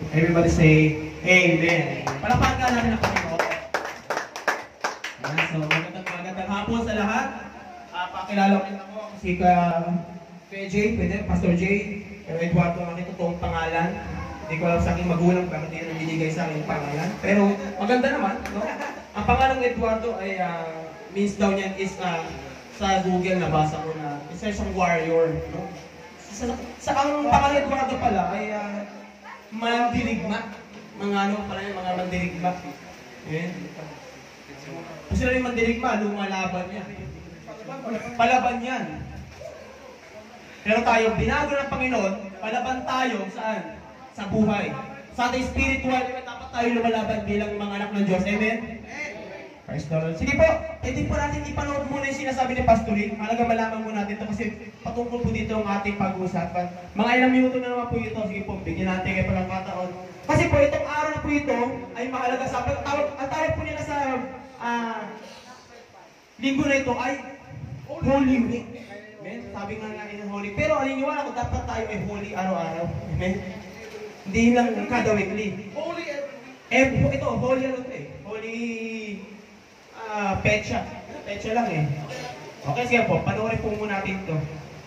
Everybody say, Amen. Palakpakan natin ang Panginoon. So, magandang hapon sa lahat. Pakilala ko rin ako si Kuya Jay, pwede, Pastor Jay. Pero Eduardo ang aking totoong pangalan. Hindi ko alam sa aking magulang bakit hindi binigay sa aking pangalan. Pero maganda naman, no? Ang pangalan ng Eduardo ay means daw niyan is sa Google nabasa ko na isa siyang warrior, no? Sa ang pangalan Eduardo pala ay mandirigma. Mga ano pala yung mga mandirigma. Ayan. Kasi na yung mandirigma, lumalaban yan. Palaban yan. Pero tayo, binago ng Panginoon, palaban tayo saan? Sa buhay. Sa ating spiritual, dapat tayo lumalaban bilang mga anak ng Diyos. Amen? Praise the Lord. Sige po, hindi po natin ipanood muna yung sinasabi ni Pastorin. Halaga malaman mo natin ito kasi patungkol po dito ang ating pag-uusapan. Mga ilang minuto na naman po ito. Sige po, bigyan natin kayo pagkakataon. Kasi po itong araw na po ito ay mahalaga sa atin. Ang tawag po nila sa linggo na ito ay Holy Week. Amen? Sabi nga natin ng Holy. Pero aniniwala ko dapat tayo ay holy araw-araw. Amen? Hindi lang kada weekly. Holy every week. Ito, holy ano ito eh. Holy petsa. Petsa lang eh. Okay, sige po. Panoorin po muna natin ito.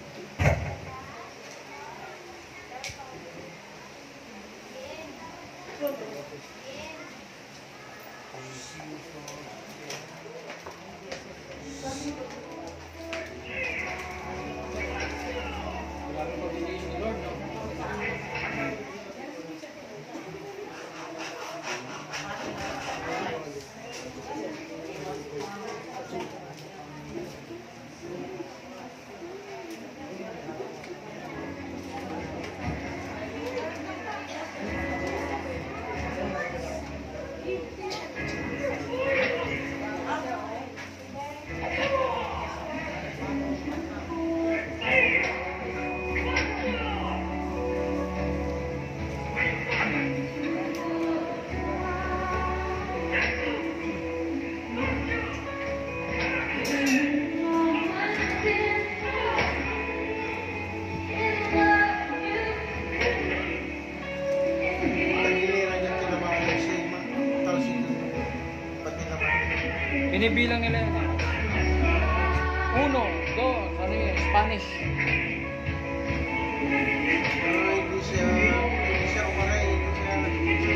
Binibilang nila yun. 1, 2, ano yun? Spanish. Hindi siya umaray, hindi siya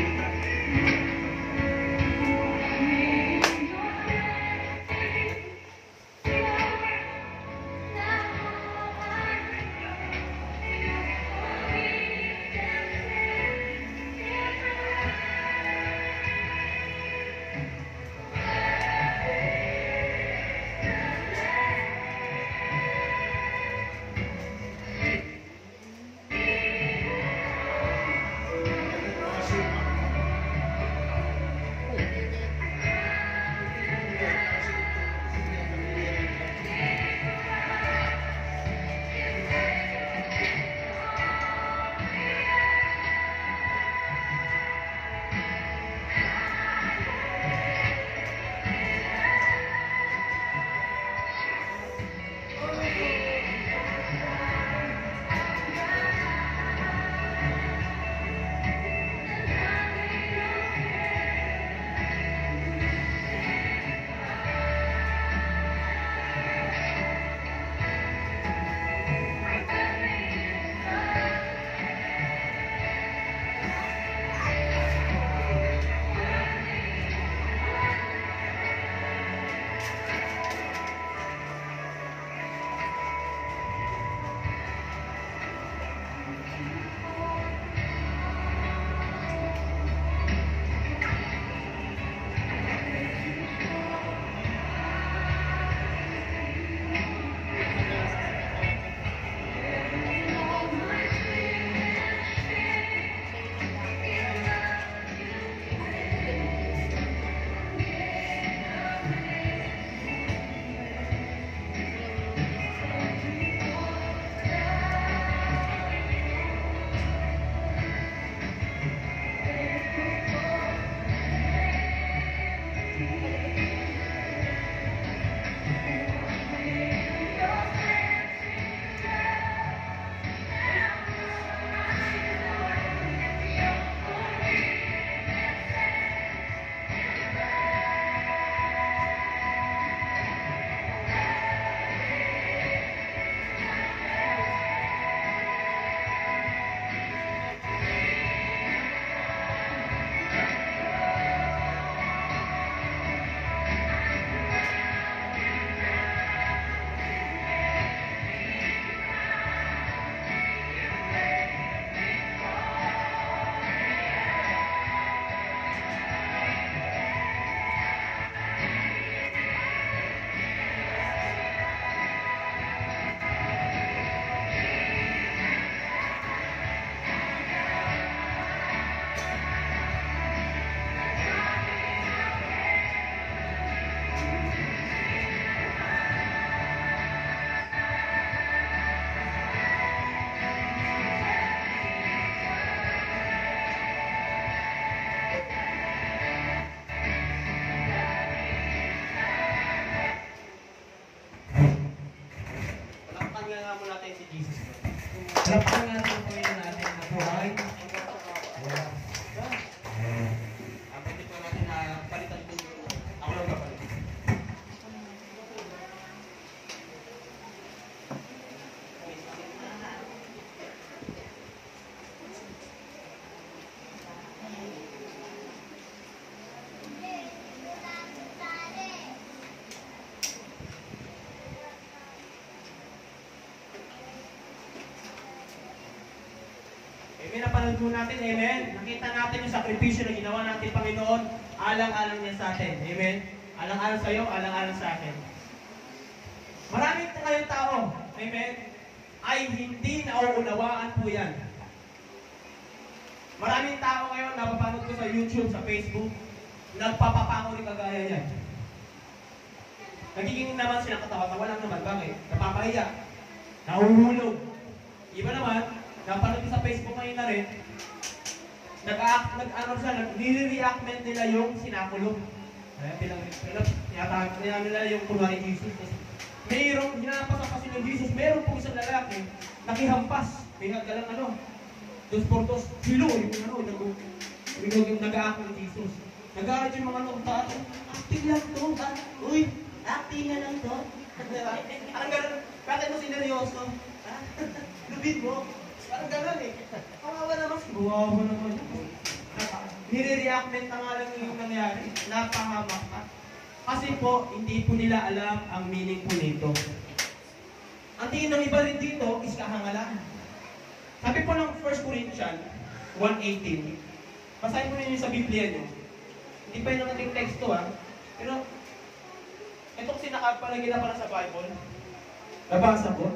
dugo natin, amen? Nakita natin yung sakripisyo na ginawa natin, Panginoon, alang-alang niya sa atin, amen? Alang-alang sa iyo, alang-alang sa akin. Maraming kayong tao, amen, ay hindi nauunawaan po yan. Maraming tao ngayon, napapanood ko sa YouTube, sa Facebook, nagpapapango rin kagaya yan. Nagiging naman sila katawa-tawa lang naman, bakit? Napapahiya, nahuhulog. Iba naman, napanood ko sa Facebook ngayon na rin, nire-reactment nila yung sinakulong. Pinag nila yung kunwari Jesus. Mayroong, hinapasapasin ng Jesus, mayroong po isang lalaki, nakihampas, may naggalang dos por dos, silo, yung nag-aako ng Jesus. Nag-aaral yung mga tao, acting lang to, ba? Uy, acting na lang to. Parang gano'n, bakit mo sineryoso? Lubid mo. Parang gano'n eh. Kawawa naman, kawawa naman. Nire-reactment na nga lang yung nangyari. Napahamak ka. Kasi po, hindi po nila alam ang meaning po nito. Ang tingin ng iba rin dito is kahangalaan. Sabi po ng 1 Corinthians 1:18, basahin mo ninyo sa Biblia nyo. Hindi pa yun ang ating teksto pero itong sinakapalagay na pala sa Bible, nabasa ko.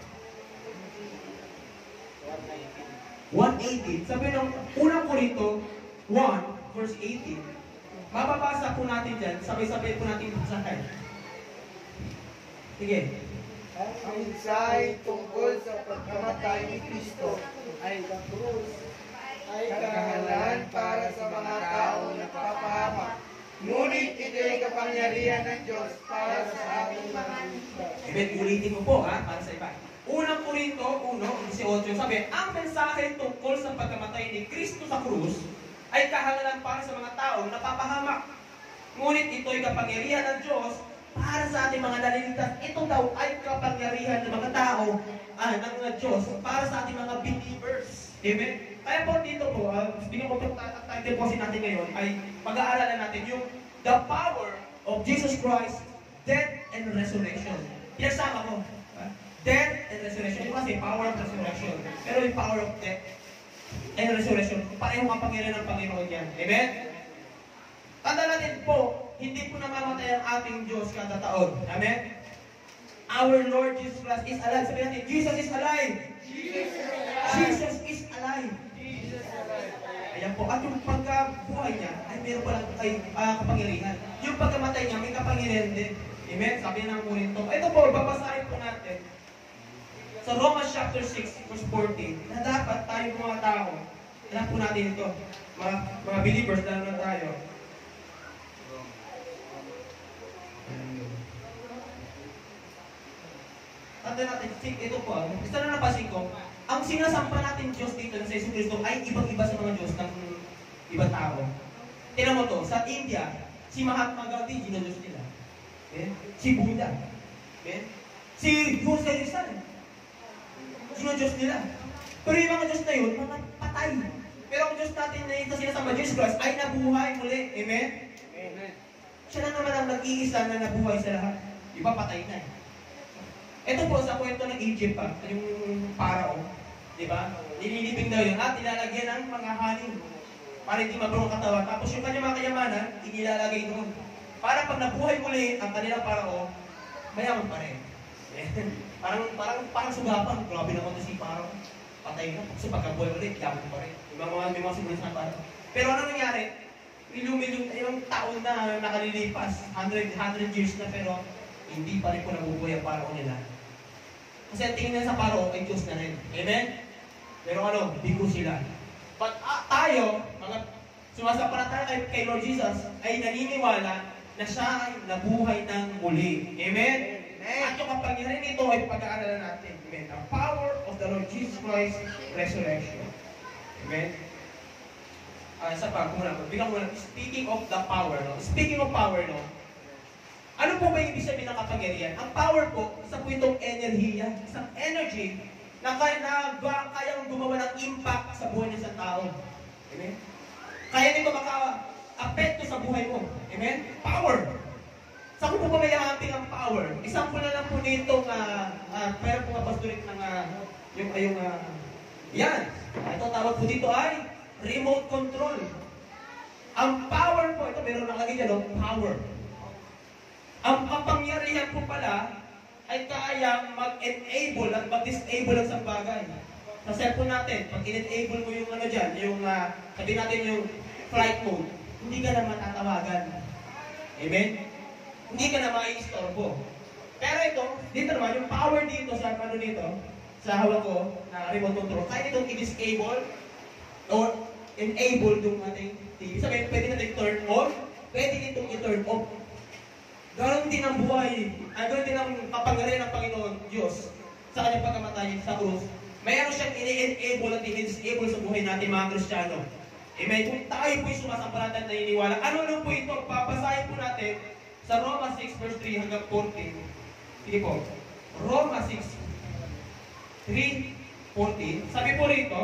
1:18, sabi ng unang Korinto 1 verse 18, mababasa po natin dyan, sabay-sabay po natin basahin. Sige. Ang mensahe tungkol sa pagkamatay ni Kristo ay ang krus, ay kahangalan para sa mga tao na papahamak. Ngunit ito ay kapangyarihan ng Diyos para sa ating mga Kristo. Amen, ulitin mo po para sa iba. Unang Korinto 1:18, sabi, ang mensahe tungkol sa pagkamatay ni Kristo sa krus ay kahangalan para sa mga tao na papahamak. Ngunit ito ay kapangyarihan ng Diyos para sa ating mga naliligtas. Ito daw ay kapangyarihan ng mga tao, ng Diyos, para sa ating mga believers. Amen? Kaya po dito po, bigyan ko po title po natin ngayon, ay pag-aaralan natin yung the power of Jesus Christ, death and resurrection. Pinasama ko. Death and resurrection. Ito kasi power of resurrection. Pero yung power of death and resurrection, parehong kapangyarihan ng Panginoon yan. Amen? Tanda natin po, hindi po namamatay ang ating Diyos kada taon. Amen? Our Lord Jesus Christ is alive. Sabihin natin, Jesus is alive. Jesus is alive. Ayan po. At yung pagkabuhay niya, ay meron palang kapangyarihan. Yung pagkamatay niya, may kapangyarihan din. Amen? Sabi ng Korinto. Ito po, babasahin po natin sa Romans chapter 6, verse 14, na dapat tayo mga tao, alam po natin ito, mga believers, lalo na tayo, tanda natin, ito po, gusto na napansin ko, ang sinasampa natin Diyos dito sa Jesus Cristo ay ibang-iba sa mga Diyos ng ibang tao. Tignan mo to, sa India, si Mahatma Gandhi, ginodiyos nila. Okay? Si Buddha. Okay? Si Jose Rizal, ginodiyos nila. Pero yung mga Diyos na yun, mga patay. Pero ang Diyos natin na yung sinasama Jesus Christ ay nabuhay muli. Amen? Amen. Siya lang naman ang nag-iisa na nabuhay sa lahat. Iba patay na. Ito po sa kwento ng Egypt yung Pharaoh, di ba? Nililibing daw yun at ilalagyan ng mga hanin para hindi mabrong katawan. Tapos yung kanyang mga kayamanan, inilalagay doon. Para pag nabuhay muli ang kanilang Pharaoh, mayaman pa rin. parang sugapan. Grabe naman si Pharaoh. Patay na. Kasi pagkabuhay ulit, yaman pa rin. May mga simulis na Pharaoh. Pero ano nangyari? Milong yung taon na nakalilipas. 100 years na pero hindi pa rin po nabubuhay ang Pharaoh nila. Kasi ang tingin nila sa Pharaoh ay Diyos na rin. Amen? Pero bigo sila. But tayo, mga sumasampalataya kay Lord Jesus, ay naniniwala na siya ay nabuhay ng muli. Amen? At yung kapangyarihan nito ay pag-aaralan natin. Amen? The power of the Lord Jesus Christ resurrection. Amen? Isa pa, bigyan ko muna. Speaking of the power, no? Speaking of power, no? Ano po ba yung ibig sabihin ng kapangyarihan? Ang power po, isa po itong enerhiya, isang energy na kayang gumawa ng impact sa buhay ng isang tao. Amen? Kaya nito maka-apekto sa buhay mo. Amen? Power! Saan po ba may hamping ang power? Example na lang po nitong pero po pastorit ng Yan. Ito tawag po dito ay remote control. Ang power po, ito meron nakalagay dyan, no? Power. Ang kapangyarihan po pala ay kayang mag-enable at mag-disable ang isang bagay. Sa cellphone natin, pag in-enable mo yung ano dyan, yung sabihin natin yung flight mode, hindi ka na matatawagan. Amen? Hindi ka na mai-istorbo. Pero ito, dito naman, yung power dito sa ano dito, sa hawak ko, na remote control, kaya itong i-disable or enable yung ating TV. Sabihin, pwede natin turn on, pwede itong i-turn off. Ganon din ang buhay, ganon din ang kapangyarihan ng Panginoon Diyos sa kanyang pagkamatay sa krus. Mayroon siyang ini-enable at i-disable sa buhay natin mga Kristiyano. Amen. Kung tayo po'y sumasampalataya at naniniwala, ano lang po ito? Papasahin po natin sa Roma 6 verse 3 hanggang 14. Sige po. Roma 6, 3, 14. Sabi po rito,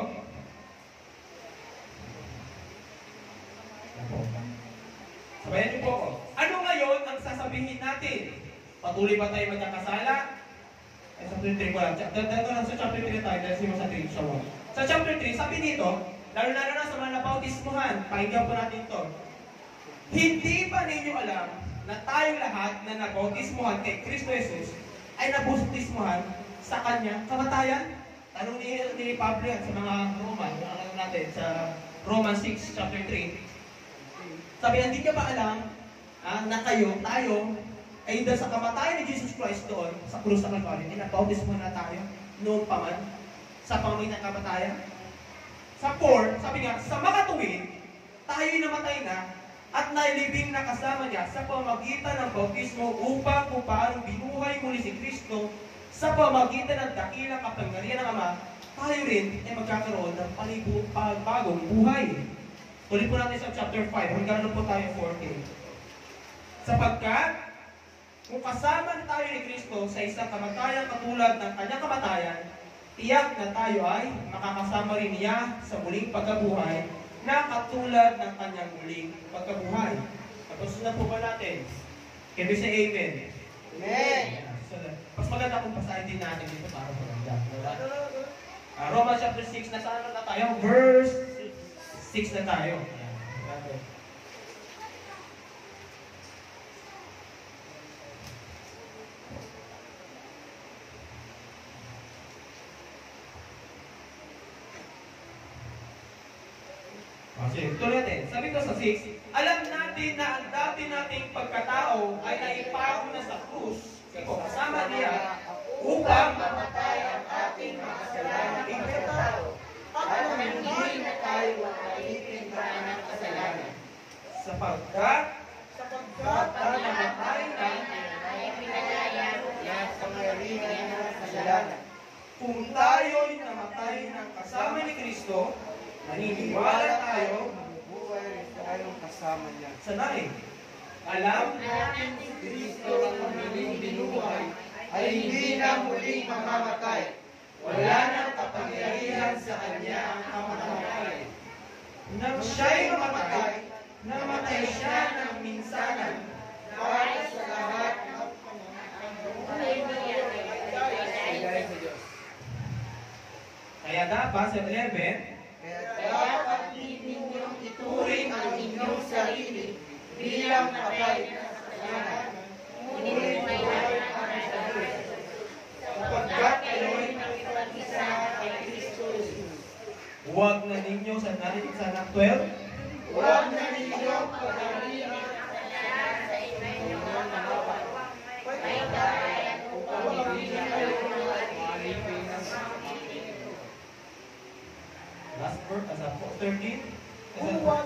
sabayan niyo po ako. Ano ngayon ang sasabihin natin? Patuloy ba tayo magkakasala? Ay, sa chapter 3 ko lang. Sa chapter 3 tayo, dahil siya sa 3, sa 1. Sa chapter 3, sabi dito, lalo-lalo na sa mga nabautismuhan, pakinggan po natin ito. Hindi ba ninyo alam na tayong lahat na nabautismuhan kay Kristo Jesus ay nabautismuhan sa kanyang kamatayan? Tanong ni Pablo yan sa mga Roman, alam natin, sa Romans 6, chapter 3. Sabi, hindi ka ba alam na tayo, ay dahil sa kamatayan ni Jesus Christ doon, sa krus ng Calvary, nabautismo na tayo, noon pa man, sa pamamagitan ng kamatayan? Sa 4, sabi nga, sa makatuwid, tayo'y namatay na, at nailibing na kasama niya sa pamamagitan ng bautismo upang kung paano binuhay muli si Kristo sa pamamagitan ng dakilang kapangyarihan ng Ama, tayo rin ay magkakaroon ng bagong buhay. Tuloy po natin sa chapter 5, hanggang na po tayo 14. Sapagkat, kung kasama tayo ni Kristo sa isang kamatayan katulad ng kanyang kamatayan, tiyak na tayo ay makakasama rin niya sa muling pagkabuhay na katulad ng kanyang muling pagkabuhay. Tapos na po ba natin? Can we say amen? Amen. So, mas maganda kung pasahin din natin dito para sa ganda. Romans chapter 6, nasaan na tayo? Verse 6 na tayo. Sige, tuloy natin. Sabi ko sa 6, alam natin na ang dati nating pagkatao ay naipako na sa krus. Kasama niya upang mamatay ang ating mga kasalanan ng pagkatao. At hindi na tayo makalitin pa ng kasalanan. Sapagkat ang namatay na ay pinalaya niya sa pangyarihan ng kasalanan. Kung tayo'y namatay ng kasama ni Kristo, naniniwala tayo, mabubuhay rin tayong kasama niya. sanay. Alam Natin si Kristo ang muling binuhay ay hindi na muling mamamatay. Wala nang kapangyarihan sa kanya ang kamatayan. nang siya'y mamatay, namatay siya ng minsanan. Para sa lahat ng Kaya dapat sa 11, kaya dapat ninyong ituring ang inyong sarili bilang patay na kasalanan. Ngunit buhay ang sa Diyos. Sapagkat kayo'y nakipag-isa kay Kristo Jesus. huwag na ninyo sa natin sa 12, Huwag na ninyong pag-alin ang kasalanan sa inyong mga bawat. Pagkakayan upang hindi kayo alipin ng last verse, sa 13, Huwag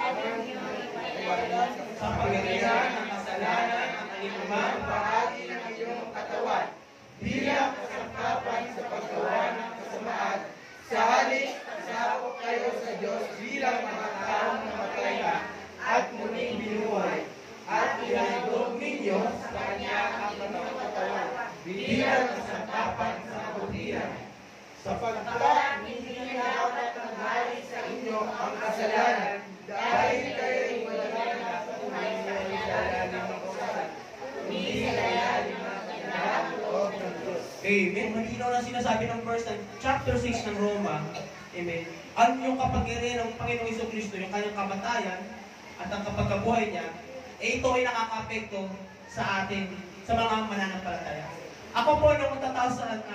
sa pagkakailan ng kasalanan ang ang bahagi ng iyong katawan bilang kasangkapan sa paggawa ng kasamaan. Sa halip, pasakop kayo sa Diyos bilang mga taong namatay na at muling binuhay. At ilalog ninyo sa Kanya ang inyong katawan bilang kasangkapan sa kabutihan. Sapagkat hindi na dapat nanghari sa inyo ang kasalanan dahil kayo'y wala na patunay sa ilalim ng kausapan, kundi sa ilalim ng kinakaloob ng Diyos. Amen. Malinaw na sinasabi ng verse ng chapter 6 ng Roma Amen. Ang yung kapangyarihan ng Panginoong Jesucristo, yung kanyang kamatayan at ang kapagkabuhay niya, ito ay nakaka-apekto sa atin, sa mga mananampalataya. Ako po, nung 2008,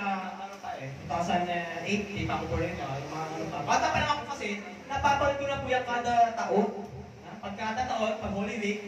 di pa ako po rin, yung mga ano pa. Bata pa lang ako kasi, napapanood ko na po yan kada taon. Pagkada taon, pag Holy Week,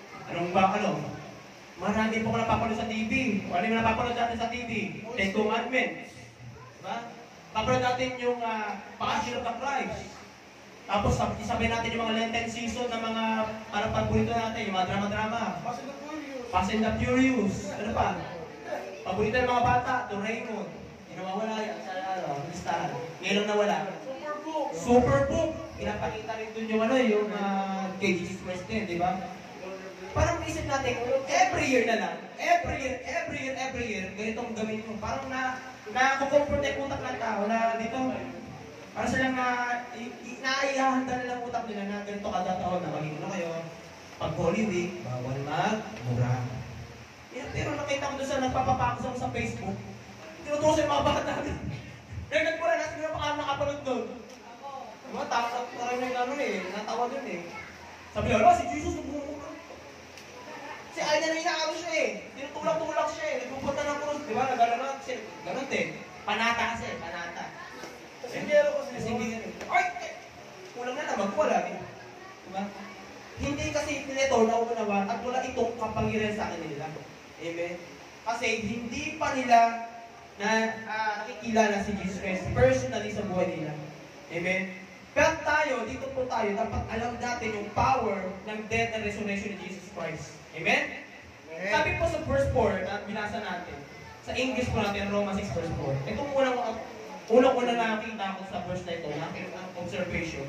marami po ko napapanood sa TV. Ano yung napapanood natin sa TV? Ten Commandments. Diba? Papanood natin yung Passion of the Christ. Tapos isabay natin yung mga Lenten season na mga parang paborito natin, yung mga drama-drama. Fast and the Furious. Ano pa? Paborito ng mga bata, Doraemon. Hindi nawawala yan sa listahan. Ngayon nawala. Superbook. Pinapakita rin dun yung yung kay Jesus Christ din, di ba? Parang isip natin, every year na lang. Every year, ganitong gawin mo. Parang nakukomfort yung utak ng tao na dito, para silang naihahanda nilang utak nila na ganito kada taon na maging kayo. Pag Holy Week, bawal magmura. Pero nakita ko doon sa nagpapapakasang sa Facebook, tinutusin yung mga bata natin. Kaya nagpura natin yung mga nakapanood doon. Diba, tayo na natawa doon eh. Sabi nila, si Jesus nagmumura. Si Aida na inaano siya eh. Tinutulak-tulak siya eh. Nagpupunta ng krus. Diba? Nagalaman siya. Ganun din. Panata kasi. Panata. Kasingero kasi. Kasingero. Ay! Kulang na naman. Wala eh. Diba? Hindi kasi nito nauunawan at wala itong kapangyarihan sa akin nila. Amen? Kasi hindi pa nila nakikilala si Jesus Christ personally sa buhay nila. Amen? Pero tayo, dito po tayo, dapat alam natin yung power ng death and resurrection ni Jesus Christ. Amen? Amen. Sabi po sa verse 4 na binasa natin, sa English po natin, Romans 6 verse 4. Itong unang nakakita ko sa verse na ito, ang observation.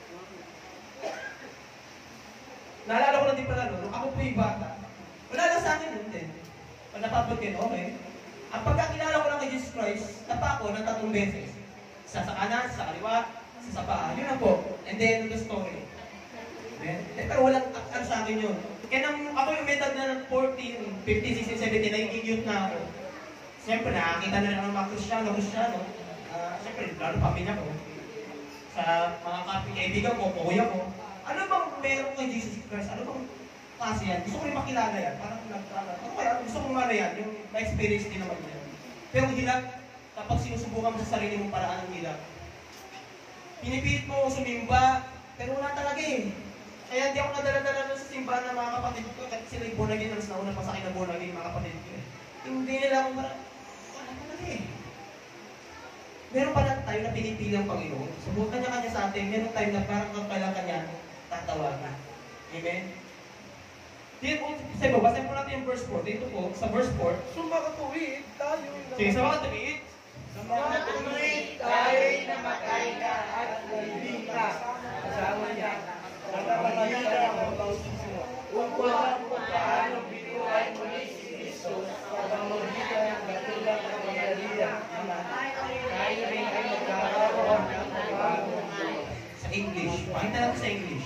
Naalala ko na din pala, nung ako po yung bata, wala lang sa akin yun din. Pag napapagin, okay. Ang pagkakilala ko lang kay Jesus Christ, napa ako ng 3 beses. Isa sa kanan, sa kaliwa, sa paa. Yun na po. And then, the story. Amen? Pero walang ano sa akin yun. Kaya nang ako yung edad na ng 14, 15, 16, 17, naging youth na ako. Siyempre, nakakita na lang ng mga Kristyano. Siyempre, lalo pamilya ko. Sa mga kaibigan ko, kuya ko. Ano bang meron kay Jesus Christ? Ano bang kasi yan? Gusto ko rin makilala yan. Parang ano kaya? Gusto kong mara yan. Yung na-experience din naman yan. Pero hirap, kapag sinusubukan mo sa sarili mong paraan ng hirap, pinipilit mo sumimba, pero wala talaga eh. Kaya hindi ako nadala-dala sa simbahan ng mga kapatid ko, kasi sila yung bonagin, alas nauna pa sa akin na bonagin yung mga kapatid ko eh. Hindi nila akong wala talaga eh. Meron pala tayo na pinipili ang Panginoon. Subukan kanya-kanya sa atin, meron tayo na parang kailangan kanya tatawagan. Amen? Dito po, sa iba, basahin po natin yung verse 4. Dito po, sa verse 4. Sumakatuwid tayo. Sige, sa mga tumiit. Sumakatuwid tayo'y namatay na at nalibing ka. Kasama niya. Nagpapalita ang bautismo. Upang kung paano binuhay muli si Kristo sa pamamagitan ng katulad ng Maria. Tayo rin ay magkakaroon ng bagong buhay. Sa English. Pakita natin sa English.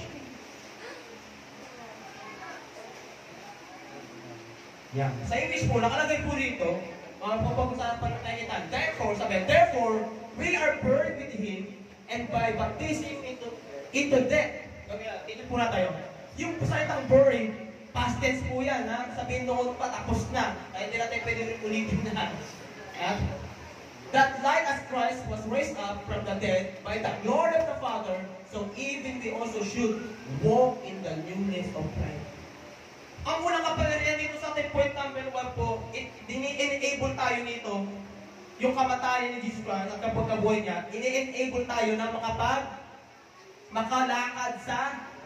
Yeah. Sa English po, nakalagay po rito, mga pagpag-usapan ng kanyitan. Therefore, we are buried with Him, and by baptism into death. Dito po na tayo. Yung salitang buried, past tense po yan, ha? Sabihin noon pa, tapos na. Kaya hindi natin pwede rin ulitin na. That like as Christ was raised up from the dead by the glory of the Father, so even we also should walk in the newness of life. Ang unang kapangyarihan dito sa ating point number 1 po, ini-enable tayo nito, yung kamatayan ni Jesus Christ at kapagkabuhay niya, ini-enable tayo na makalakad sa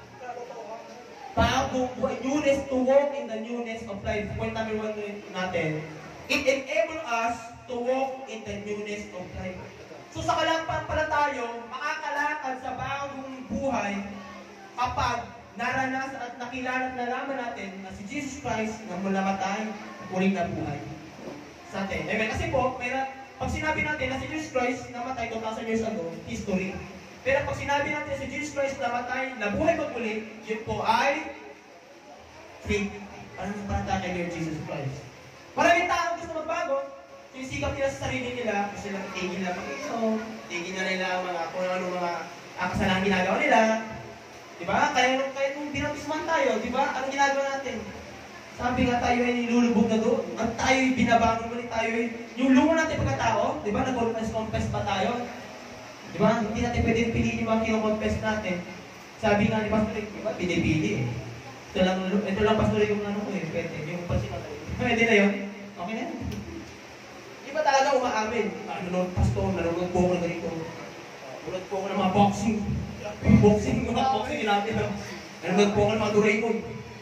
bagong buhay, newness, to walk in the newness of life. Point number 1 natin, it enables us to walk in the newness of life. So sa kalagpan pala tayo, makakalakad sa bagong buhay kapag naranasan at nakilala at nalaman natin na si Jesus Christ na namatay at muling nabuhay sa atin. Amen. Kasi po, pag sinabi natin na si Jesus Christ namatay 2,000 years ago, history. Pero pag sinabi natin na si Jesus Christ namatay, nabuhay magmuli, yun po ay faith. Ano sa panatake ni Jesus Christ? Maraming tao gusto magbago, sinisikap nila sa sarili nila, gusto nila tigil na pag-inom, tigil na nila ang mga kung ano mga kasalanan ginagawa nila. Diba? Kaya nung binabtisman tayo, diba? Anong ginagawa natin? Sabi nga tayo ay nilulubog na doon. At tayo ay binabangon ulit tayo ay yung lumo natin pagkatao, diba? Nag-confess pa tayo. Diba? Hindi natin pwede piliin yung mga kinoconfess natin. Sabi nga ni Pastor, diba? Pinipili eh. Ito lang Pastor yung ano ko eh, pwede. Yung pansimatay. Pwede na yun? Okay na yun. Iba talaga umaamin. Nanonood Pastor, nanonood po ako na ganito. Nanonood po ako ng mga boxing. Boxing natin. Nanonood po ako ng mga Doraemon.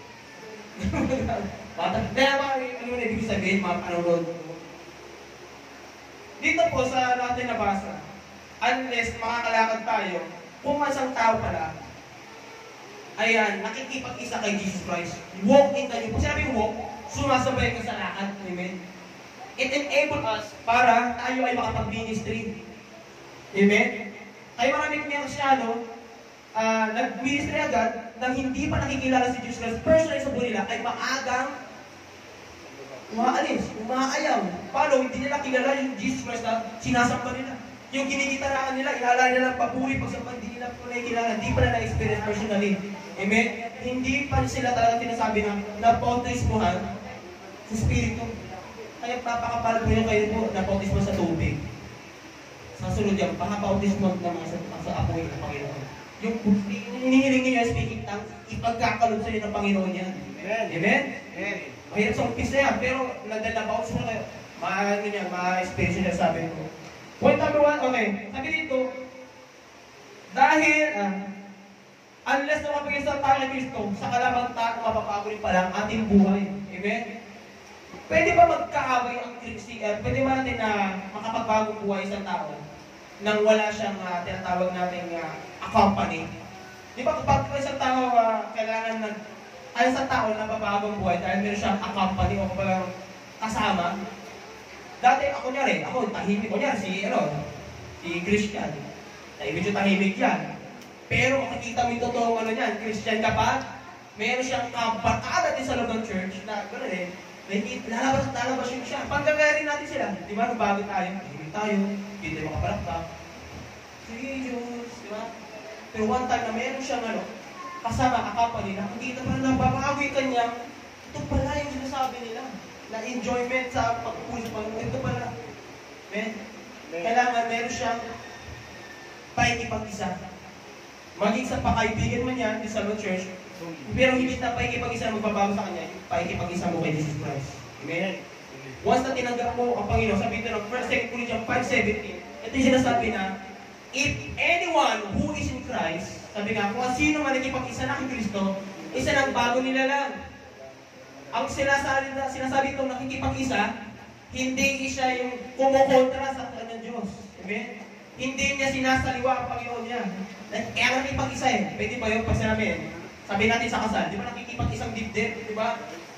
Kaya ano na ibig sabihin, nanonood. Dito po sa natin nabasa, unless makakalakad tayo, kung masang tao pala, ayan, nakikipag-isa kay Jesus Christ. Walk in the new. Kung sinabi walk, sumasabay ka sa lakad. Amen? It enables us para tayo ay makapag-ministry. Amen? Kaya maraming Kristyano, nag-ministry agad nang hindi pa nakikilala si Jesus Christ. Personally sa buhay nila ay maagang umaalis, umaayaw. Paano? Hindi nila kilala yung Jesus Christ na sinasamba nila. Yung ginigitaraan nila, ilala nila ng papuri pagsamba, hindi nila po nakikilala, hindi pa na na-experience personally. Amen? Hindi pa sila talaga sinasabi na napautismuhan sa Espiritu. Kaya papakapal po yung kayo po, napautismo sa tubig. Sa sunod yan, pakapautismo naman sa apoy ng Panginoon. Yung hinihiling niyo yung speaking tongues, ipagkakalog sa inyo ng Panginoon yan. Amen? Amen? Amen. Mahirap sa umpisa yan, pero nagdalabaw mo kayo. Maano niya, ma-experience niya sabi ko. Point number 1, okay. Sabi dito, dahil, unless na mapag-isang tayo ng Kristo, sa kalamang tayo mapapago rin pala ang ating buhay. Amen? Pwede ba magkaaway ang pwede ba natin na makapagbagong buhay isang tao nang wala siyang tinatawag nating accompany? Di ba kapag isang tao kailangan isang tao na mabagong buhay dahil meron siyang accompany o kasama? Dati ako tahimik. Si Christian. Medyo tahimik yan. Pero makikita mo yung totoong niyan, Christian ka pa, meron siyang kabarkada din sa loob ng church na gano'n eh. Lalabas at lalabas yung siya. Pagkagayarin natin sila. Di ba? Nung bago tayo, tahimik tayo, hindi tayo makapalakpak. Sige, Diyos. Di ba? Pero one time na meron siyang kasama, accompany, nakikita pa na nababago yung kanya, ito pala yung sinasabi nila. Na enjoyment sa pagpupuli sa Panginoon. Ito pala. Amen? Kailangan meron siyang paikipag-isa. Maging sa pakaibigan man yan, sa Salon Church, pero hindi na paikipag-isa na magbabago sa kanya, paikipag-isa mo kay Jesus Christ. Amen? Once na tinanggap mo ang Panginoon, sabi ito ng 1 Corinthians 5:17, ito yung sinasabi na, if anyone who is in Christ, sabi nga, kung sino man nakipag-isa na kay Kristo, isa ng bago nila lang. Ang sinasabi itong nakikipag-isa, hindi siya yung kumukontra sa ng Diyos. Amen? Hindi niya sinasaliwa ang Panginoon niya. Kaya nakikipag-isa eh. Pwede ba yun pag sinabi? Sabi natin sa kasal, di ba nakikipag-isang dibdib? Di ba?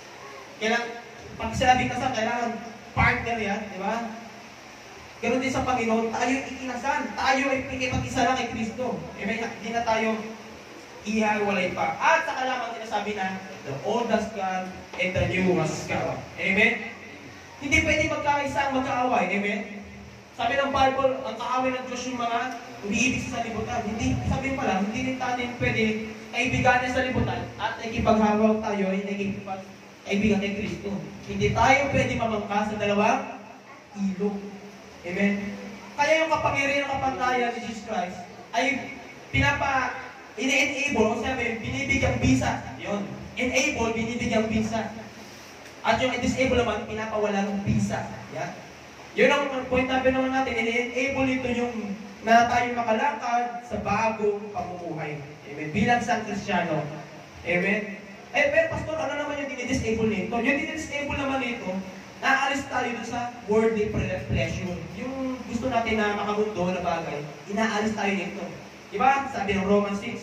Pag sinabi kasal, kailangan partner yan. Di ba? Ganon din sa Panginoon, tayo ikinasal. Tayo ay nakikipag-isa lang kay Kristo. Amen? Hindi na tayo ihiwalay pa. At saka lamang sinasabi na, the old has gone and the new has come. Amen? Hindi pwede magkaisa ang magkaaway. Amen? Sabi ng Bible, ang kaaway ng Diyos yung mga umiibig sa libutan. Hindi, sabi pa lang, hindi rin natin pwede kaibigan sa libutan at nakikipaghawak tayo ay nakikipag-kaibigan kay Kristo. Hindi tayo pwede mamangka sa dalawang ilog. Amen? Kaya yung kapangyarihan ng kapatayan ni Jesus Christ ay ini-enable, o sabi, binibigyang bisa. Yun. Enable, binibigyang bisa. At yung disable naman, pinapawala ng bisa. Yan. Yun ang point natin naman natin. Ini-enable ito yung na tayo makalakad sa bagong pamumuhay. Amen. Bilang San Cristiano. Amen. Pero Pastor, ano naman yung dinidisable nito? Yung dinidisable naman nito, naalis tayo dun sa worldly pleasure. Yung gusto natin na makamundo na bagay, inaalis tayo nito. Diba? Sabi ng Romans 6.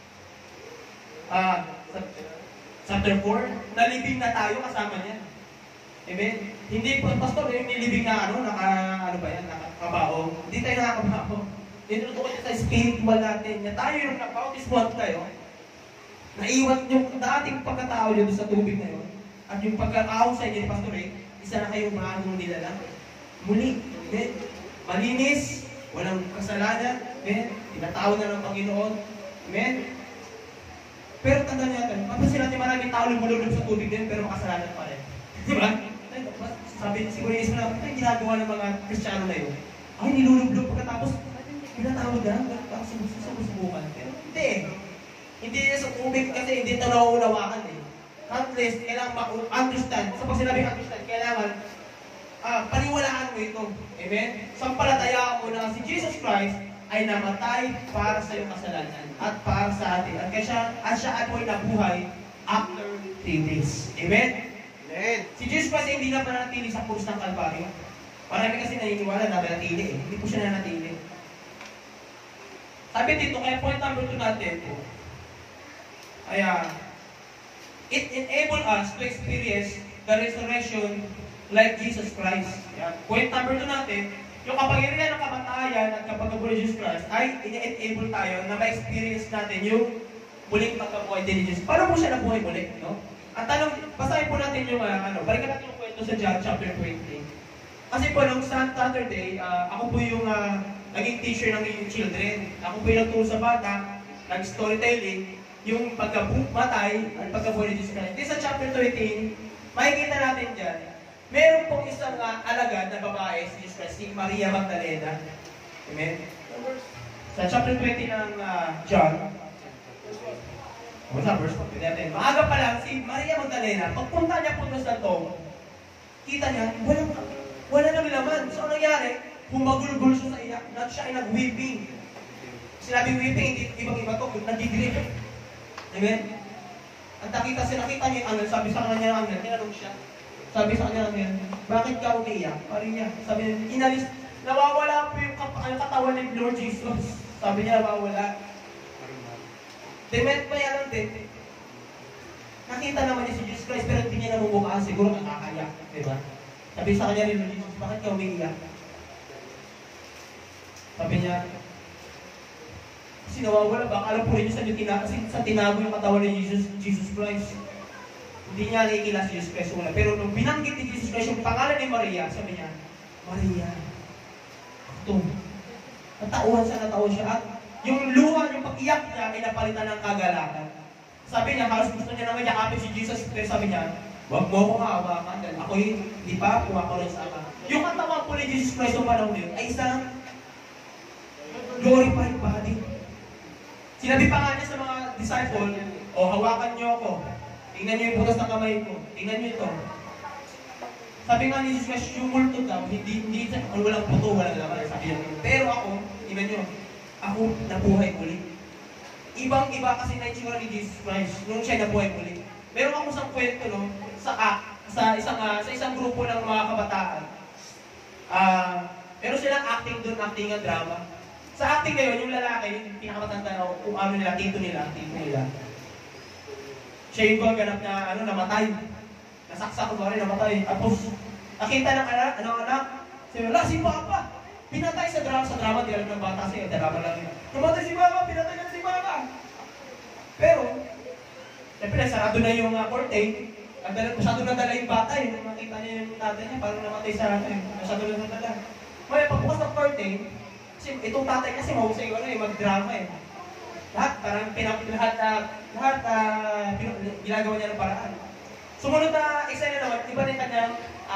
Chapter 4, nalibing na tayo kasama niya. Amen? Hindi po, Pastor, yung nilibing na nakakabaho. Hindi tayo nakakabaho. Tinutukoy niya sa spiritual natin. Na tayo yung nakapautismuhan tayo. Naiwan yung dating pagkatao yun sa tubig na yun. At yung pagkakaaw sa inyo ni Pastor isa na kayong maanong nilalang. muli. Amen? Malinis, walang kasalanan. Amen? Tinatawag na ng Panginoon. Amen? Pero tandaan natin, mapapansin natin maraming tao lumulubog sa tubig din, pero makasalanan pa rin. Di ba? Sabi, siguro yung isip na, ito yung ginagawa ng mga Kristiyano na yun. Ay, nilulublog pagkatapos, tinatawag na, tapos subukan. Pero hindi eh. Hindi na sa tubig kasi hindi ito nauunawakan eh. At least, kailangan ma-understand. Sa pag sinabing understand, kailangan paniwalaan mo ito. Amen? Sampalatayaan mo na si Jesus Christ ay namatay para sa iyong kasalanan at para sa atin. At siya ay po'y nabuhay after 3 days. Amen? Amen. Si Jesus Christ ay hindi na pananatili sa krus ng Kalbaryo. Marami kasi naniniwala na nanatili eh. Hindi po siya nanatili. Sabi dito, kaya point number 2 natin, ay it enable us to experience the resurrection like Jesus Christ. Yan. Point number 2 natin, yung kapangyarihan ng kamatayan at kapag-abuhay ni Jesus Christ ay ine-enable tayo na ma-experience natin yung muling pagkabuhay din ni Jesus. Paano po siya nabuhay muli? No? At tanong, basahin po natin yung, balikan natin yung kwento sa John chapter 20. Kasi po, nung Saturday, ako po yung naging teacher ng yung children. Ako po yung nagturo sa bata, nag-storytelling, yung pagkamatay at pagkabuhay ni Jesus Christ. Di sa chapter 13, makikita natin dyan, meron pong isang alagad na babae, si Jesus Christ, si Maria Magdalena. Amen? Sa chapter 20 ng John, what's up, verse 1? Maaga pa lang, si Maria Magdalena, pagpunta niya po sa to, kita niya, wala nang laman. So, ano nangyari? Humagulgul siya sa iyak, siya ay nag-weeping. Sinabing weeping, hindi ibang-iba to, nag-grip. Amen? At nakita niya yung angel, sabi sa kanya ng angel, tinanong siya. Sabi sa kanya ng angel, bakit ka umiiyak? Maria, sabi niya, inalis, nawawala po yung katawan ni Lord Jesus. Sabi niya, nawawala. Dement pa yan din. Nakita naman niya si Jesus Christ, pero hindi niya namumukhaan, siguro nakakayak. Diba? Sabi sa kanya ni Lord Jesus, bakit ka umiiyak? Sabi niya, kasi nawawala, baka alam po rin niyo sa tinago yung katawan ni Jesus Christ. Hindi niya nakikila si Jesus Christ wala. Pero nung binanggit ni Jesus Christ yung pangalan ni Maria, sabi niya, Maria. Ito. Natauhan siya. At yung luha, yung pag-iyak niya, ay napalitan ng kagalakan. Sabi niya, halos gusto niya naman yakapin si Jesus Christ. Sabi niya, wag mo akong haawakan dahil ako hindi pa kumakaroon sa Ama. Yung katawan po ni Jesus Christ yung panahon yun ay isang glorified body. Sinabi pa nga niya sa mga disciple, hawakan niyo ako. Tingnan niyo yung butas ng kamay ko. Tingnan niyo ito. Sabi nga ni Jesus Christ, yung multo daw, hindi walang puto, walang laman. Sabi niya, pero ako, tingnan niyo, ako nabuhay muli. Ibang-iba kasi na itsura ni Jesus Christ nung siya nabuhay muli. Meron ako isang kwento, no, sa isang grupo ng mga kabataan. Meron silang acting doon, acting ng drama. Sa acting ngayon, yung lalaki, yung pinakamatanda na kung ano nila, tito nila. Siya yung ganap na, namatay. Nasaksak ko ba rin, namatay. Tapos, nakita ng anak, si Papa. Pinatay sa drama, di alam ng bata siya, drama lang yun. Namatay si Papa, pinatay na si Papa. Pero, siyempre, sarado na yung curtain. Masyado nadala yung bata, nakita niya yung tatay niya, parang namatay sa masyado na nadala. Maya, pagbukas ng curtain, kasi itong tatay kasi mahusay mag-drama eh. Parang ginagawa niya ng paraan. Sumunod na eksena naman, iba na kanyang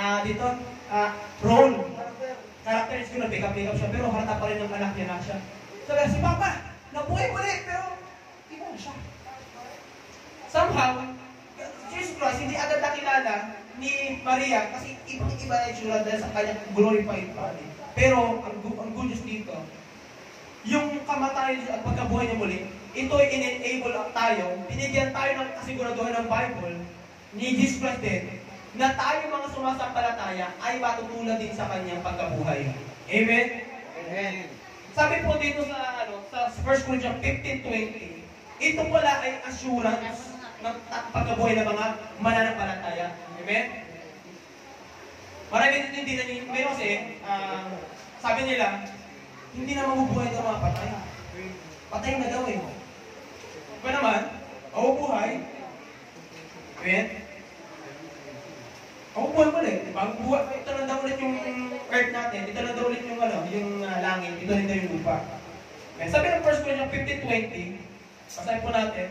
role. Character is gonna pick up siya, pero harta pa rin ng anak niya na siya. Sabi, si Papa, nabuhay ulit, pero iba na siya. Somehow, Jesus Christ hindi agad nakilala ni Maria kasi ibang-iba na itsura dahil sa kanyang glorified body. Pero, ang good news dito, yung kamatayan at pagkabuhay niya muli, ito ay in-enable tayo, binigyan tayo ng kasiguraduhan ng Bible, ni Jesus Christ din, na tayo mga sumasampalataya ay matutulad din sa kanyang pagkabuhay. Amen? Amen. Sabi po dito sa 1 Corinthians 15:20, ito pala ay assurance ng pagkabuhay ng mga mananampalataya. Amen? Marami din hindi na meron kasi, sabi nila, hindi na mabubuhay ng mga patay. Patay na daw eh. Ba naman, mabubuhay. Amen? Ako buhay ulit. Bagong buhay, ito na daw ulit yung earth natin. Ito na daw ulit yung, langit. Ito na daw yung lupa. Okay. Sabi ng 1 Corinthians 15:20, basahin po natin.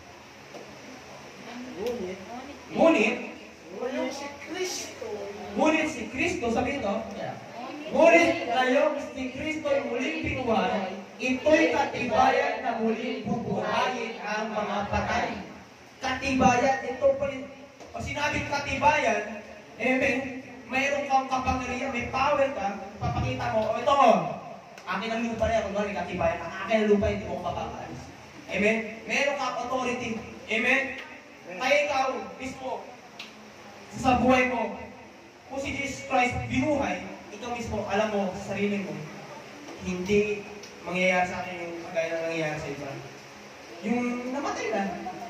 Ngunit si Kristo. Ngunit si Kristo, sabi ito, ngunit ngayong si Kristo ay muling binuhay, ito'y katibayan na muling bubuhayin ang mga patay. Katibayan, ito po yung, pag sinabing katibayan, mayroon kang kapangyarihan, may power ka, papakita mo, ito mo, akin ang lupa niya, kung gano'n katibayan, ang akin ang lupa, hindi mo ko mapapaalis. Amen? Meron kang authority. Amen? Kaya ikaw, mismo, sa buhay mo, kung si Jesus Christ binuhay, ikaw mismo, alam mo sa sarili mo, hindi mangyayari sa akin yung kagaya na nangyayari sa iba. Yung namatay na.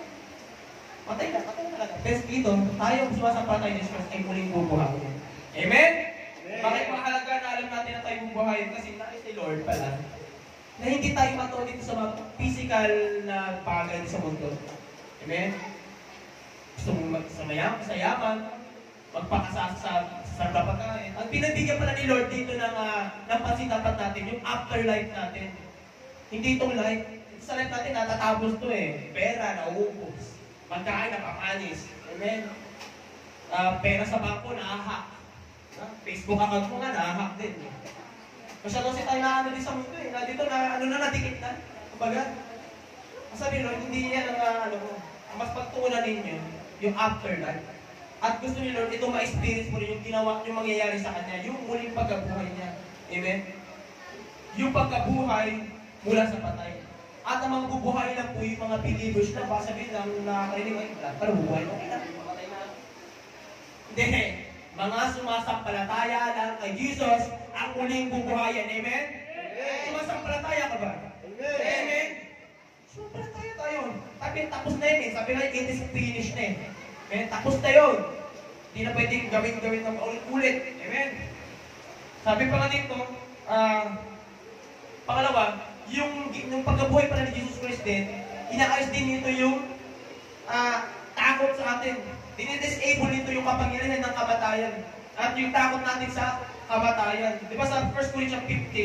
Patay na talaga. Pero dito, tayo sumasampalatay ni Jesus Christ ay muling bubuhayin. Amen? Bakit mahalaga na alam natin na tayo bubuhayin? Kasi nais ni Lord pala na hindi tayo matuwa dito sa mga physical na bagay sa mundo. Amen? Gusto mong sa yaman, magpakasasa sa pagkain. Ang pinabigyan pala ni Lord dito ng pansin dapat natin, yung afterlife natin. Hindi itong life. Sa life natin, natatapos to eh. Pera, nauubos. Magkain, napapanis. Amen? Pera sa bangko, naahak. Facebook account mo nga, naahak din. Masyadong si tayo na din sa mundo eh. Dito na, nadikit na. Kumbaga, sabi Lord, hindi yan ang mas pagtuunan ninyo, yung afterlife. At gusto ni Lord, ito ma-experience mo rin yung ginawa, yung mangyayari sa Kanya, yung muling pagkabuhay niya. Amen? Yung pagkabuhay mula sa patay. At ang mga bubuhay lang po yung mga believers na baka sabihin lang nakakarinig, ay, wala pa na bubuhay. Okay na, mamatay na. Hindi. Mga sumasampalataya lang kay Jesus ang muling bubuhayan. Amen? Sumasampalataya ka ba? Amen? Sumasampalataya tayo. Sabi, tapos na yun eh. Sabi nga, it is finished na eh. Amen? Tapos na yun. Hindi na pwedeng gawin ng paulit-ulit. Amen? Sabi pa nga dito, pangalawa, yung pagkabuhay pala ni Jesus Christ din, inaayos din nito yung takot sa atin. Dinidisable nito yung kapangyarihan ng kamatayan. At yung takot natin sa kamatayan. Di ba sa 1 Corinthians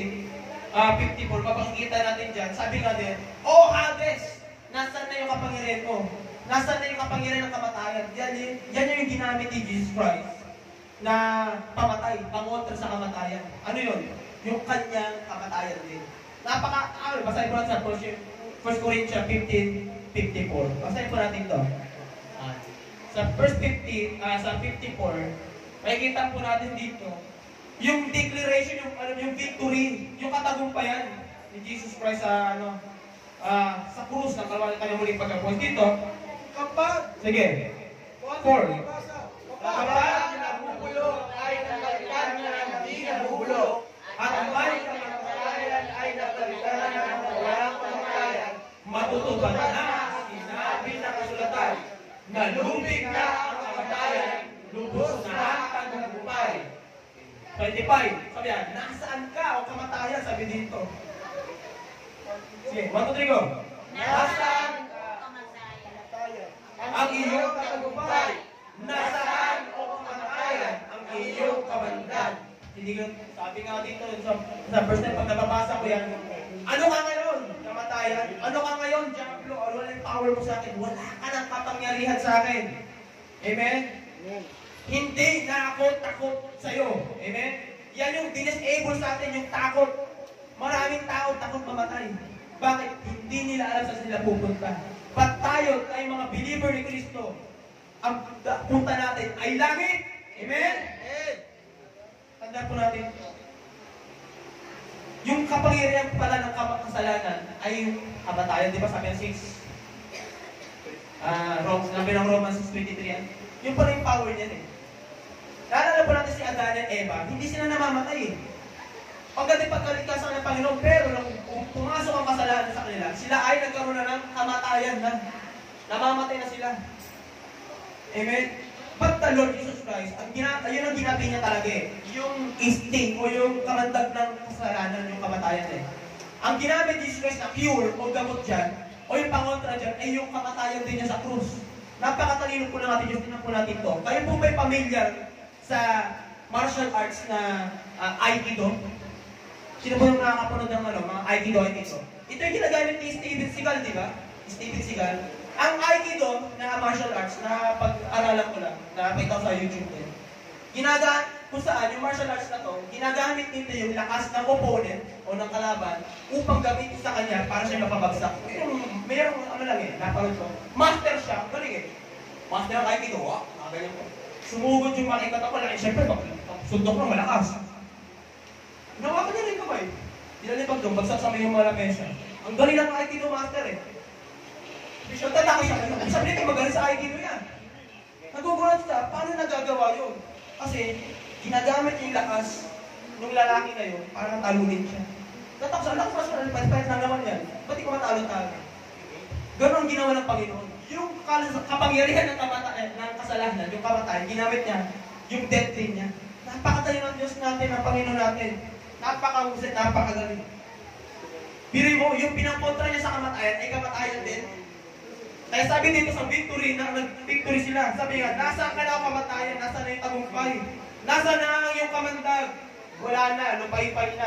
54, mapakikita natin dyan, sabi nga din, O Hades, nasaan na yung kapangyarihan mo? Nasaan na yung kapangyarihan ng kamatayan? Yan yung ginamit ni Jesus Christ na pamatay, pangontra sa kamatayan. Ano yun? Yung kanyang kamatayan din. Basahin po natin sa 1 Corinthians 15:54. Basahin po natin ito. Sa verse 50, sa 54, makikita po natin dito, yung declaration, yung victory, yung katagumpayan ni Jesus Christ sa, sa krus ng kanyang muling pagkabuhay. Dito, sige, 4. Kapag nabubulok ay napalitan ng hindi nabubulok, At ang may kamatayan ay napalitan ng walang kamatayan, matutupad na sinabi na kasulatan, nalubig na ang kamatayan, lubos na ang tagumpay. 25, sabi yan, nasaan ka o kamatayan? Sabi dito. Sige, 1, 2, 3, go. nasaan Ang iyong tagumpay? Nasaan o kamatayan ang iyong kabandan? Hindi ko, sabi nga dito sa first time pag nababasa ko yan, ano ka ngayon? Kamatayan? Ano ka ngayon? Diablo? Wala yung power mo sa akin. Wala ka ng kapangyarihan sa akin. Amen? Hindi na ako takot sa'yo. Amen? Yan yung disable sa atin, yung takot. Maraming tao takot mamatay. Bakit? Hindi nila alam saan sila pupunta. But tayo mga believer ni Kristo, ang punta natin ay langit. Amen? Tandaan po natin. Yung kapangyarihan pala ng kasalanan ay yung kamatayan. Di ba sabi ng 6? Sabi ng Romans 6:23 yan. Yung pala yung power niyan eh. Naalala po natin si Adan at Eva, hindi sila namamatay eh. Pagdating pagkalikasan ng Panginoon, pero nung pumasok ang kasalanan sa kanila, sila ay nagkaroon na ng kamatayan na. Namamatay na sila. Amen? But the Lord Jesus Christ, yun ang ginabi niya talaga eh. Yung instinct o yung kamandag ng kasalanan, yung kamatayan eh. Ang ginamit ni Jesus Christ na cure o gamot dyan, o yung pangontra dyan, ay yung kamatayan din niya sa krus. Napakatalino po na natin, Diyos din po natin ito. Kayo po ba'y pamilyar sa martial arts na Aikido. Sino po yung nakakapanood ng mga Aikido? Ito yung ginagamit ni Steven Seagal, di ba? Steven Seagal. Ang Aikido na martial arts na pag-aralan ko lang, nakakita ko sa YouTube ko. Kung saan yung martial arts na to, ginagamit nito yung lakas ng opponent o ng kalaban upang gamitin sa kanya para siya mapabagsak. Mayroong napanood ko. Master siya, galing eh. Master ng Aikido, ganyan ko. Sumugod yung makikita ko lang, siyempre, sundok lang malakas. Nawakan niya rin kamay. Dinalipag doon, bagsak sa may mga lamesa. Ang galing ng Aikido master eh. Siya tataka siya, sabi niya magaling sa Aikido yan. Nagugulat siya, paano nagagawa yun? Kasi, ginagamit yung lakas ng lalaki na yun para talunin siya. Tatakos, ang lakas na pahit lang naman yan. Ba't di ko matalo-talo? Ganon ang ginawa ng Panginoon. Yung kapangyarihan ng kasalanan, yung kamatayan, ginamit niya yung death train niya. Napakatayo ng Diyos natin, ng Panginoon natin. Napakahusay, napakagaling. Biro mo, yung pinangkontra niya sa kamatayan ay kamatayan din. Kaya sabi dito sa victory, na nag-victory sila. Sabi nga, nasaan ka na ang kamatayan? Nasaan na yung tagumpay? Nasaan na ang iyong kamandag? Wala na, lupay-pay na.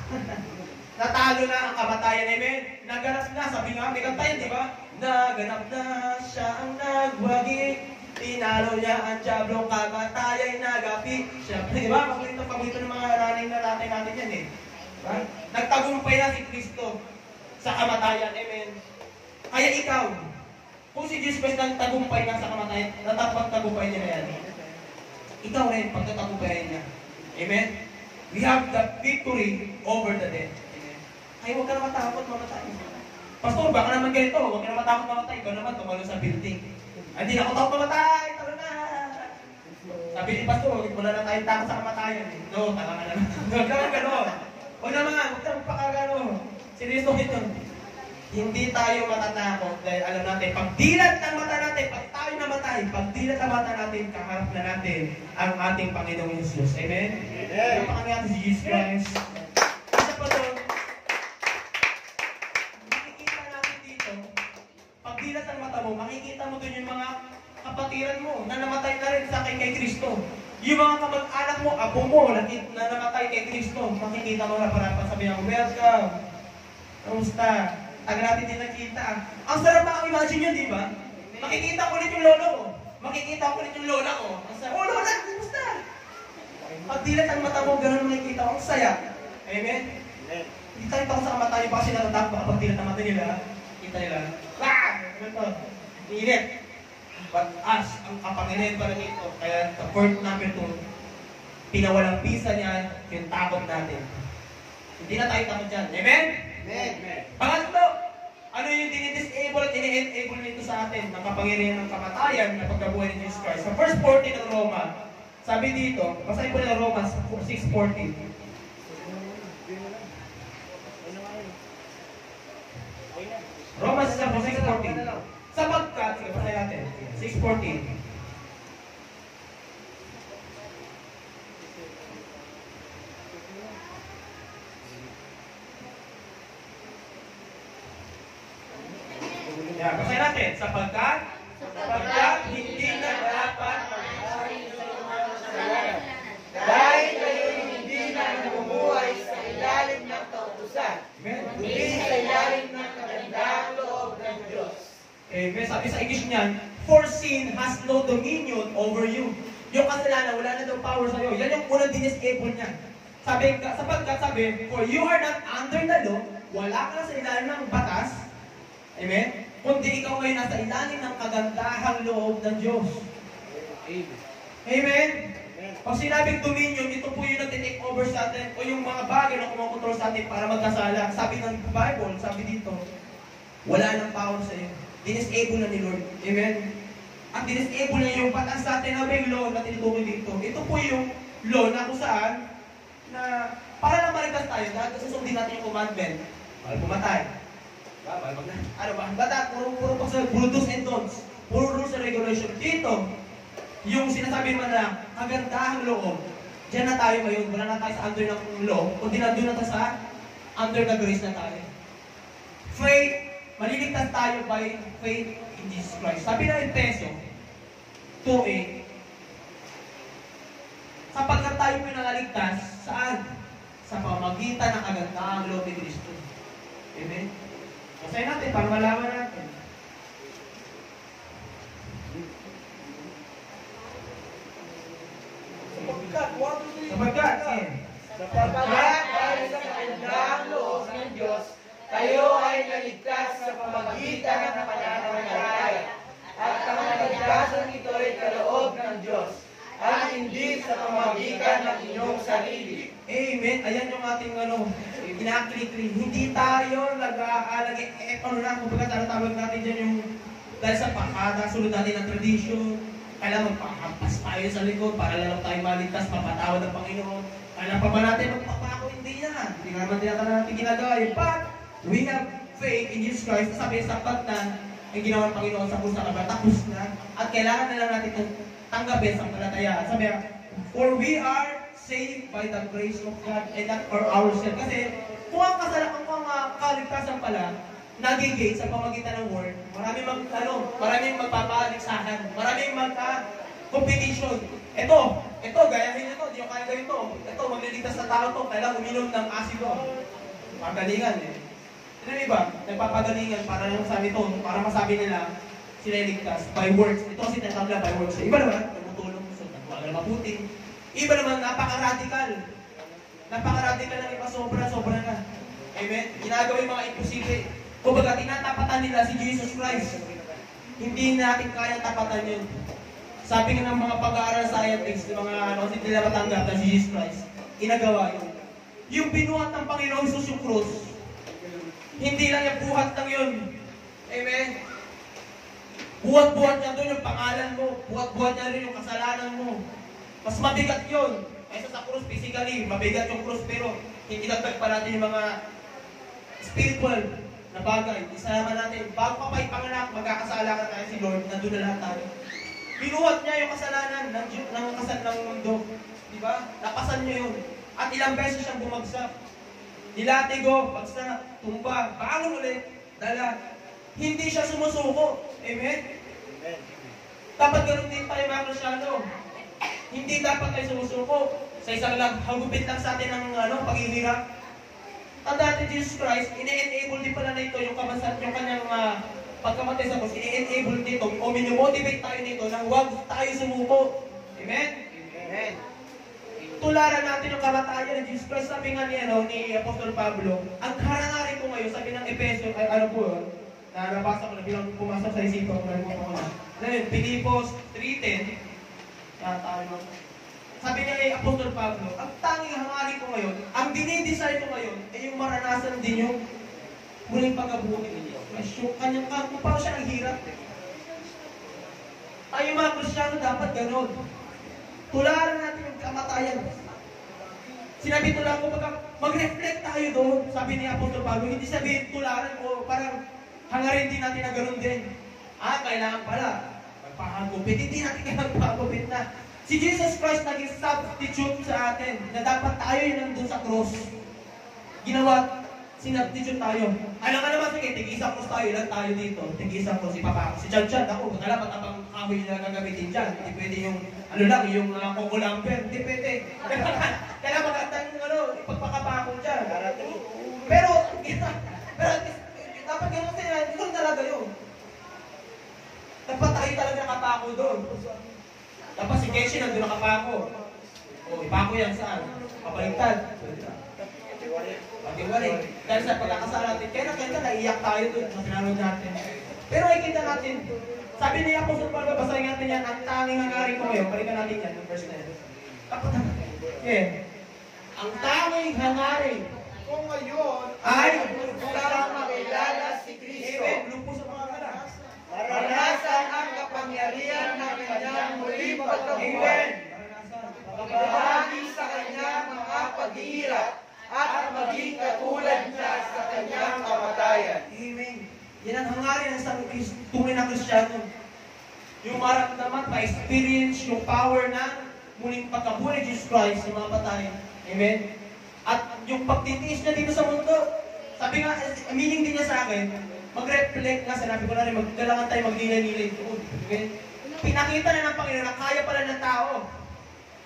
Natalo na ang kamatayan. Amen? Naganap na. Sabi nga, may kantayan, di ba? Naganap na siya ang nagwagi. Tinalo niya ang diablong kamatayay nagapi. Siyempre, di ba? Paborito ng mga running na natin yan eh. Diba? Nagtagumpay na si Kristo sa kamatayan. Amen? Kaya ikaw, kung si Jesus Christ nagtagumpay ka sa kamatayan, natapagtagumpay niya na yan. Ikaw rin, pagtatagumpayan niya. Amen? We have the victory over the death. Amen? Kaya huwag ka na matakot mamatay. Pastor, baka naman ganito, huwag ka na matakot mamatay. Ikaw naman, tumalo sa building. Hindi na ako takot mamatay, talo na. Sabi ni Pastor, wala na tayong takot sa kamatayan. No, taka ka na. Huwag naman gano'n. Huwag naman, huwag naman pakagano. Seryoso ito. Hindi tayo matatakot dahil alam natin, pagdilat ng mata natin, pag tayo namatay, pagdilat ng mata natin, kaharap na natin ang ating Panginoong Jesus. Amen? Yung pangalan natin si Jesus Christ. Isa pa doon, makikita natin dito, pagdilat ng mata mo, makikita mo doon yung mga kapatiran mo na namatay na rin sa kay Kristo. Yung mga kamag-anak mo, apo mo, na namatay kay Kristo, makikita mo na para sabihin mo, welcome. Kamusta? Taga natin din nakita. Ang sarap na imagine yun, di ba? Makikita ko ulit yung lolo ko. Makikita ko ulit yung lola ko. Ang sarap, oh lola, kumusta? Pag dilat ang mata mo, gano'n makikita ko. Ang saya. Amen? Hindi tayo takot sa kamatayan pa kasi natatakot baka pag dilat ang mata nila. Kita nila. Ganito. Init. But us, ang kapangyarihan pala nito. Kaya sa point number 2, pinawalang pisa niya yung takot natin. Hindi na tayo takot dyan. Amen? Amen. Pangatlo, ano yung dinidisable at ini-enable nito sa atin ng kapangyarihan ng kamatayan na pagkabuhay ni Jesus Christ? Sa verse 14 ng Roma, sabi dito, basahin po ng Roma 6:14. Roma 6:14. Sapagkat, sige, basahin natin. 6:14. Basahin natin, sapagkat hindi na dapat dahil kayo hindi na namumuhay sa ilalim ng kautusan, kundi sa ilalim ng kagandahang loob ng Diyos. Amen. Sabi sa English niyan, for sin has no dominion over you. Yung kasalanan, wala na daw power sa'yo. Yan yung unang dinisable niya. Sapagkat sabi, for you are not under the law, wala ka na sa ilalim ng batas. Amen? Kundi ikaw ngayon nasa ilalim ng kagandahang loob ng Diyos. Amen? Pag sinabing dominion, ito po yung nag-take over sa atin o yung mga bagay na kumokontrol sa atin para magkasala. Sabi ng Bible, sabi dito, wala nang power sa iyo. Dinisable na ni Lord. Amen? Ang dinisable na yung batas sa atin na may law na tinutukoy dito. Ito po yung law na kung saan na para lang maligtas tayo, dahil susundin natin yung commandment. Bawal pumatay. Ano ba? Bata, puro pa sa do's and don'ts. Puro rules and regulation. Dito, yung sinasabi mo na kagandahang loob, diyan na tayo ngayon. Wala na tayo sa under ng law. Kundi nandun na tayo sa under the grace na tayo. Faith, maliligtas tayo by faith in Jesus Christ. Sabi na Efeso 2:8, Sapagkat tayo pinangaligtas, saan? Sa pamagitan ng kagandaang loob ni Kristo. Amen? Basahin natin para malaman natin. Sapagkat, dahil sa kagandaang loob ng Diyos, tayo ay naligtas sa pamamagitan ng pananampalataya. At ang kaligtasan ito ay kaloob ng Diyos, at hindi sa pamamagitan ng inyong sarili. Amen. Ayan yung ating kinaklikli. Hindi tayo nag-aalagay, kumbaga tawag natin dyan yung, dahil sa sunod natin ng tradisyon, kailangan magpakampas tayo sa likod para lang tayo maligtas, mapatawad ng Panginoon. Kailangan pa ba natin magpapako? Hindi yan. Hindi naman natin ginagawa yun. But, we have faith in Jesus Christ. Sabi sa pagtan, ang ginawa ng Panginoon sa pusa ka ba, tapos na. At kailangan na lang natin itong tanggapin sa palatayaan. Sabi, for we are saved by the grace of God and not for ourselves. Kasi, kung ang kaligtasan pala, nagigate sa pamagitan ng word, maraming magpapaligsahan, maraming magka-competition. Ito, gayahin ito, di yung kaya gawin ito. Ito, magliligtas na tao to, kailangan uminom ng asido. Pagalingan eh. Sino ba? Nagpapagalingan para yung sabi ito, para masabi nila, sila iligtas by words. Ito kasi tinatawag by words. Iba naman, tumutulong sa nagwaga na mabuting. Iba naman, napaka-radical. Napaka-radical ng iba, sobra-sobra na. Amen? Ginagawa yung mga imposible. Kumbaga, tinatapatan nila si Jesus Christ. Hindi natin kaya tapatan yun. Sabi nga ng mga pag-aaral scientists, ng mga hindi nila matanggap na si Jesus Christ, inagawa yun. Yung binuhat ng Panginoong Jesus yung krus, hindi lang yung buhat lang yun. Amen? Buhat-buhat niya doon yung pangalan mo, buhat-buhat niya rin yung kasalanan mo. Mas mabigat yun. Kaysa sa krus, physically, mabigat yung krus, pero hindi dagdag pa natin yung mga spiritual na bagay. Isama natin, bago pa pa ipanganak, magkakasala ka tayo si Lord, nandun na lahat tayo. Binuhat niya yung kasalanan ng mundo. Diba? Napasan niya yun. At ilang beses siyang bumagsak. Nilatigo, bagsak, tumba, bangon ulit, dala. Hindi siya sumusuko. Amen? Amen. Dapat ganun din tayo mga Kristyano. Hindi dapat tayo sumusuko sa isang hagupit lang sa atin ng paghihirap. Ang dati Jesus Christ, ini-enable din pala na ito yung kabansan, yung kanyang pagkamatay sa krus, ini-enable dito, o minimotivate tayo dito na huwag tayo sumuko. Amen? Amen. Tularan natin yung kamatayan ni Jesus Christ. Sabi nga ni Apostol Pablo, ang karangarin ko ngayon, sabi ng Efeso, na nabasa ko na bilang pumasok sa isipan ko na. Pilipos 3:10, sabi niya kay Apostol Pablo, ang tanging hangarin ko ngayon, ang dinidesire ko ngayon, ay yung maranasan din yung muling pagkabuhay ni Diyos. Yung kanyang kung paano siya naghirap. Tayo mga Kristyano dapat gano'n. Tularan natin yung kamatayan. Sinabi tulang ko, mag-reflect tayo doon. Sabi ni Apostol Pablo, hindi sabihin tularan o parang hangarin din natin na gano'n din. Kailangan pala. Magpakagupit. Hindi natin kailangan magpakagupit na. Si Jesus Christ naging substitute sa atin na dapat tayo yung nandun sa cross. Ginawa, sinubstitute tayo. Alam ka naman, sige, tig-isang cross tayo. Ilan tayo dito? Tig-isang cross, ipapako. Si Chan-Chan, ako, dapat abang kahoy na gagamitin dyan. Hindi pwede yung, yung kukulamper. Hindi pwede. Kaya maganda yung, ipagpakapako dyan. Pero dapat gano'n sila, hindi talaga yun. Dapat tayo talaga nakapako doon. Tapos si Kenshi nandun nakapako. Ipako yan saan? Kapaligtad. Pag-iwari. Dahil sa pagkakasala natin, kaya naiyak tayo doon na sinanod natin. Pero ikita natin, sabi ni Apostol Pablo, basahin natin yan, ang tanging hangarin ko ngayon, balikan natin yan, yung verse 9. Ang tanging hangarin ko ngayon ay para makilala si Kristo. Lupos sa mga kalas. Maranasan ang kapangyarihan ng kanyang muling pagkabuhay. Makabahagi sa kanyang mga paghihirap at maging katulad niya sa kanyang kamatayan. Amen. Yan ang hangarin ng isang tunay na Kristyano. Yung maramdaman, ma-experience yung power ng muling pagkabuhay ni Jesus Christ sa mga patay. Amen. At yung pagtitiis niya dito sa mundo, sabi nga, meaning din niya sa akin, mag-reflect nga, sinabi ko na rin, magkalangan tayo magnilay-nilay doon. Okay? Pinakita na ng Panginoon na kaya pala ng tao.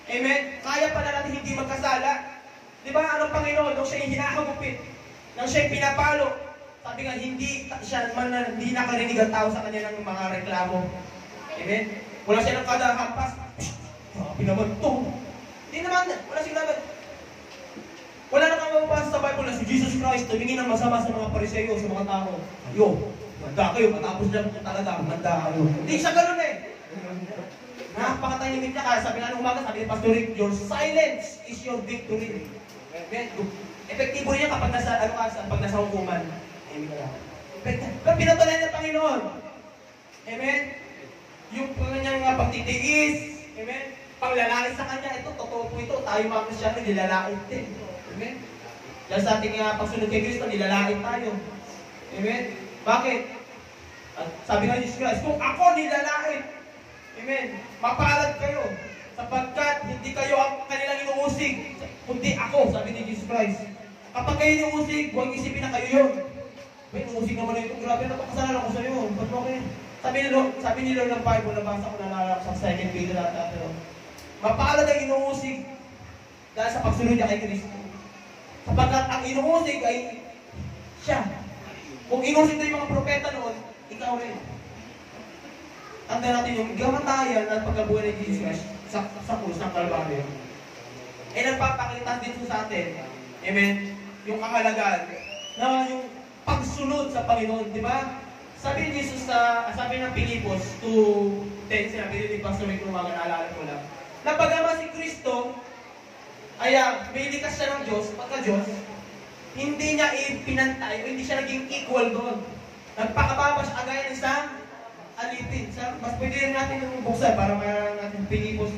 Amen? Kaya pala natin hindi magkasala. Di ba, anong Panginoon? Nung siya yung hinahagupit, nung siya yung pinapalo, sabi nga, hindi nakarinig ang tao sa kanya ng mga reklamo. Amen? Wala siya ng kada hampas. Sabi naman to. Hindi naman, wala siya naman. Wala na kang mababasa sa Bible na si Jesus Christ tumingin ng masama sa mga Pariseo, sa mga tao. Yo, manda kayo, matapos lang talaga, manda kayo. Hindi siya ganun eh. Napakatahimik niya kaya sabi nga nung umaga, sabi ni Pastor Rick, your silence is your victory. Amen? Epektibo niya kapag pag nasa hukuman. Amen ka lang. Pero pinatuloy ng Panginoon. Amen? Yung kanyang pagtitiis, amen? Panglalait sa kanya, ito, totoo po ito. Tayo mga Kristyano, nilalait din. Amen? Dahil sa ating pagsunod kay Kristo, nilalait tayo. Amen? Bakit? At sabi nga ni Jesus Christ, kung ako nilalait, amen, mapalad kayo, sapagkat hindi kayo ang kanilang inuusig, kundi ako, sabi ni Jesus Christ. Kapag kayo inuusig, huwag isipin na kayo yun. May inuusig naman na ito, grabe na ito, kasalanan ko sa iyo. Ba't mo kayo? Sabi ni Lord ng Bible, nabasa ko na sa 2 Peter ata, pero mapalad ang inuusig dahil sa pagsunod niya kay Kristo. Sapagkat ang inuusig ay siya. Kung inuusig na yung mga propeta noon, ikaw rin. Tanda natin yung gamatayan at pagkabuhay ni Jesus Christ sa krus ng Kalbaryo. Eh nagpapakita dito sa atin, amen, yung kahalagaan na yung pagsunod sa Panginoon, di ba? Sabi ni Jesus sabi ng Pilipos 2:10, sinabi ni Pastor Rick Rumaga, naalala ko lang, na pagkama si Kristo, ay may likas siya ng Diyos, pagka-Diyos, hindi niya ipinantay, o hindi siya naging equal doon. Nagpakababa siya kagaya ng isang alipin. Mas pwede rin natin yung buksan para mayroon natin Pilipos.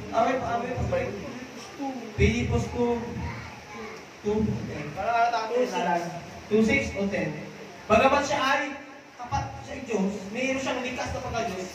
Pilipos 2:10. Para nakatakas 2:6 o 10. Bagamat siya ay kapat sa Diyos, mayroon siyang likas na pagka-Diyos.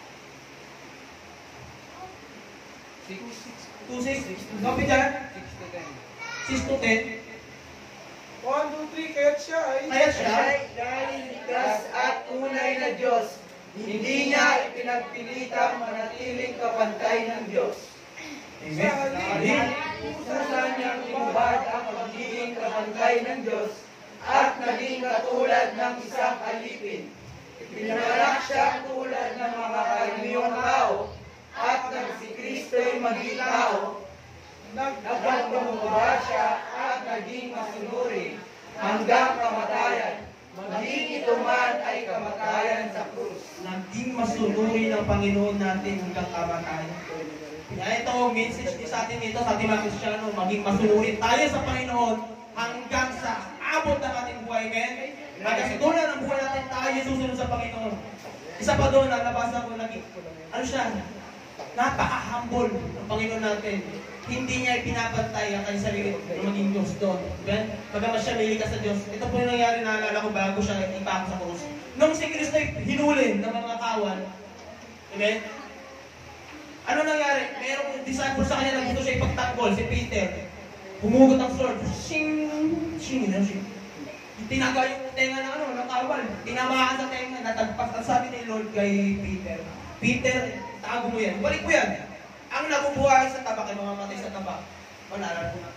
2:6. Sabi dyan? 6 to 10. 1, 2, 3, kaya't siya ay dahil likas at tunay na Diyos. Hindi niya ipinagpilitang manatiling kapantay ng Diyos. Amen. Kusa niyang inubad ang pagiging kapantay ng Diyos at naging katulad ng isang alipin. Ipinanganak siya tulad ng mga karaniwang tao at nang si Kristo'y maging tao, nagpagpumaba siya at naging masunuri hanggang kamatayan. Maging ito man ay kamatayan sa krus. Naging masunuri ng Panginoon natin hanggang kamatayan. Kaya ito, message niya sa atin ito, sa ating mga Kristyano, maging masunuri tayo sa Panginoon hanggang sa abot ng ating buhay. Amen? Hanggang sa dulo ng buhay natin, tayo susunod sa Panginoon. Isa pa doon, nabasa ko lagi. Ano siya? Napaka-humble ng Panginoon natin. Hindi niya ipinapantay ang kanyang sarili na maging Diyos doon. Amen? Pagkamas siya may likas sa Diyos. Ito po yung nangyari, naalala ko bago siya ipako sa krus. Nung si Kristo ay hinulin ng mga kawal, amen? Ano nangyari? Merong disciple sa kanya na gusto siya ipagtanggol, si Peter. Humugot ang sword. Shing! Shing! Tinaga yung tenga ng kawal. Tinamaan sa tenga, natagpas. Ang sabi ni Lord kay Peter, Peter, tago mo yan. Balik mo yan. Ang nabubuhay sa tabak ay mamamatay sa tabak. Naalala ko na.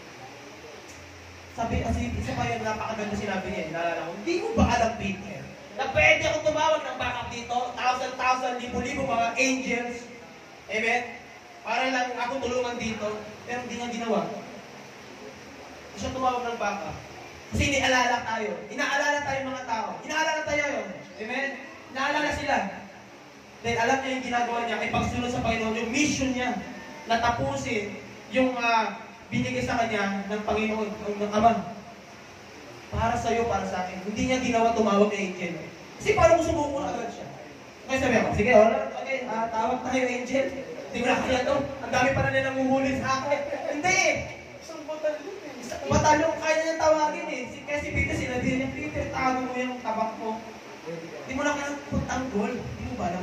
Sabi, kasi isa pa yung napakaganda sinabi niya. Naalala ko, hindi mo ba alam, Peter, na pwede akong tumawag ng backup dito, 1,000, libo-libo mga angels. Amen? Para lang ako tulungan dito, pero hindi nga ginawa. Hindi siya tumawag ng backup. Kasi inaalala tayo. Inaalala tayo mga tao. Inaalala tayo yun. Amen? Inaalala sila. Dahil alam niya yung ginagawa niya ay pagsunod sa Panginoon, yung mission niya na tapusin yung binigay sa kanya ng Panginoon, ng Ama. Para sa iyo, para sa akin. Hindi niya ginawa tumawag ng angel. Kasi paano kung sumuko agad siya? Okay, sabi ako, sige, okay, tawag tayo angel. Hindi mo na kaya to. Ang dami pa na nila nanguhuli sa akin. Hindi! Isang batalyon eh. Batalyon kaya niya tawagin eh. Kaya si Peter, sinabi niya, Peter, tago mo yung tabak mo. Hindi mo na kaya pagtanggol. Hindi mo ba alam?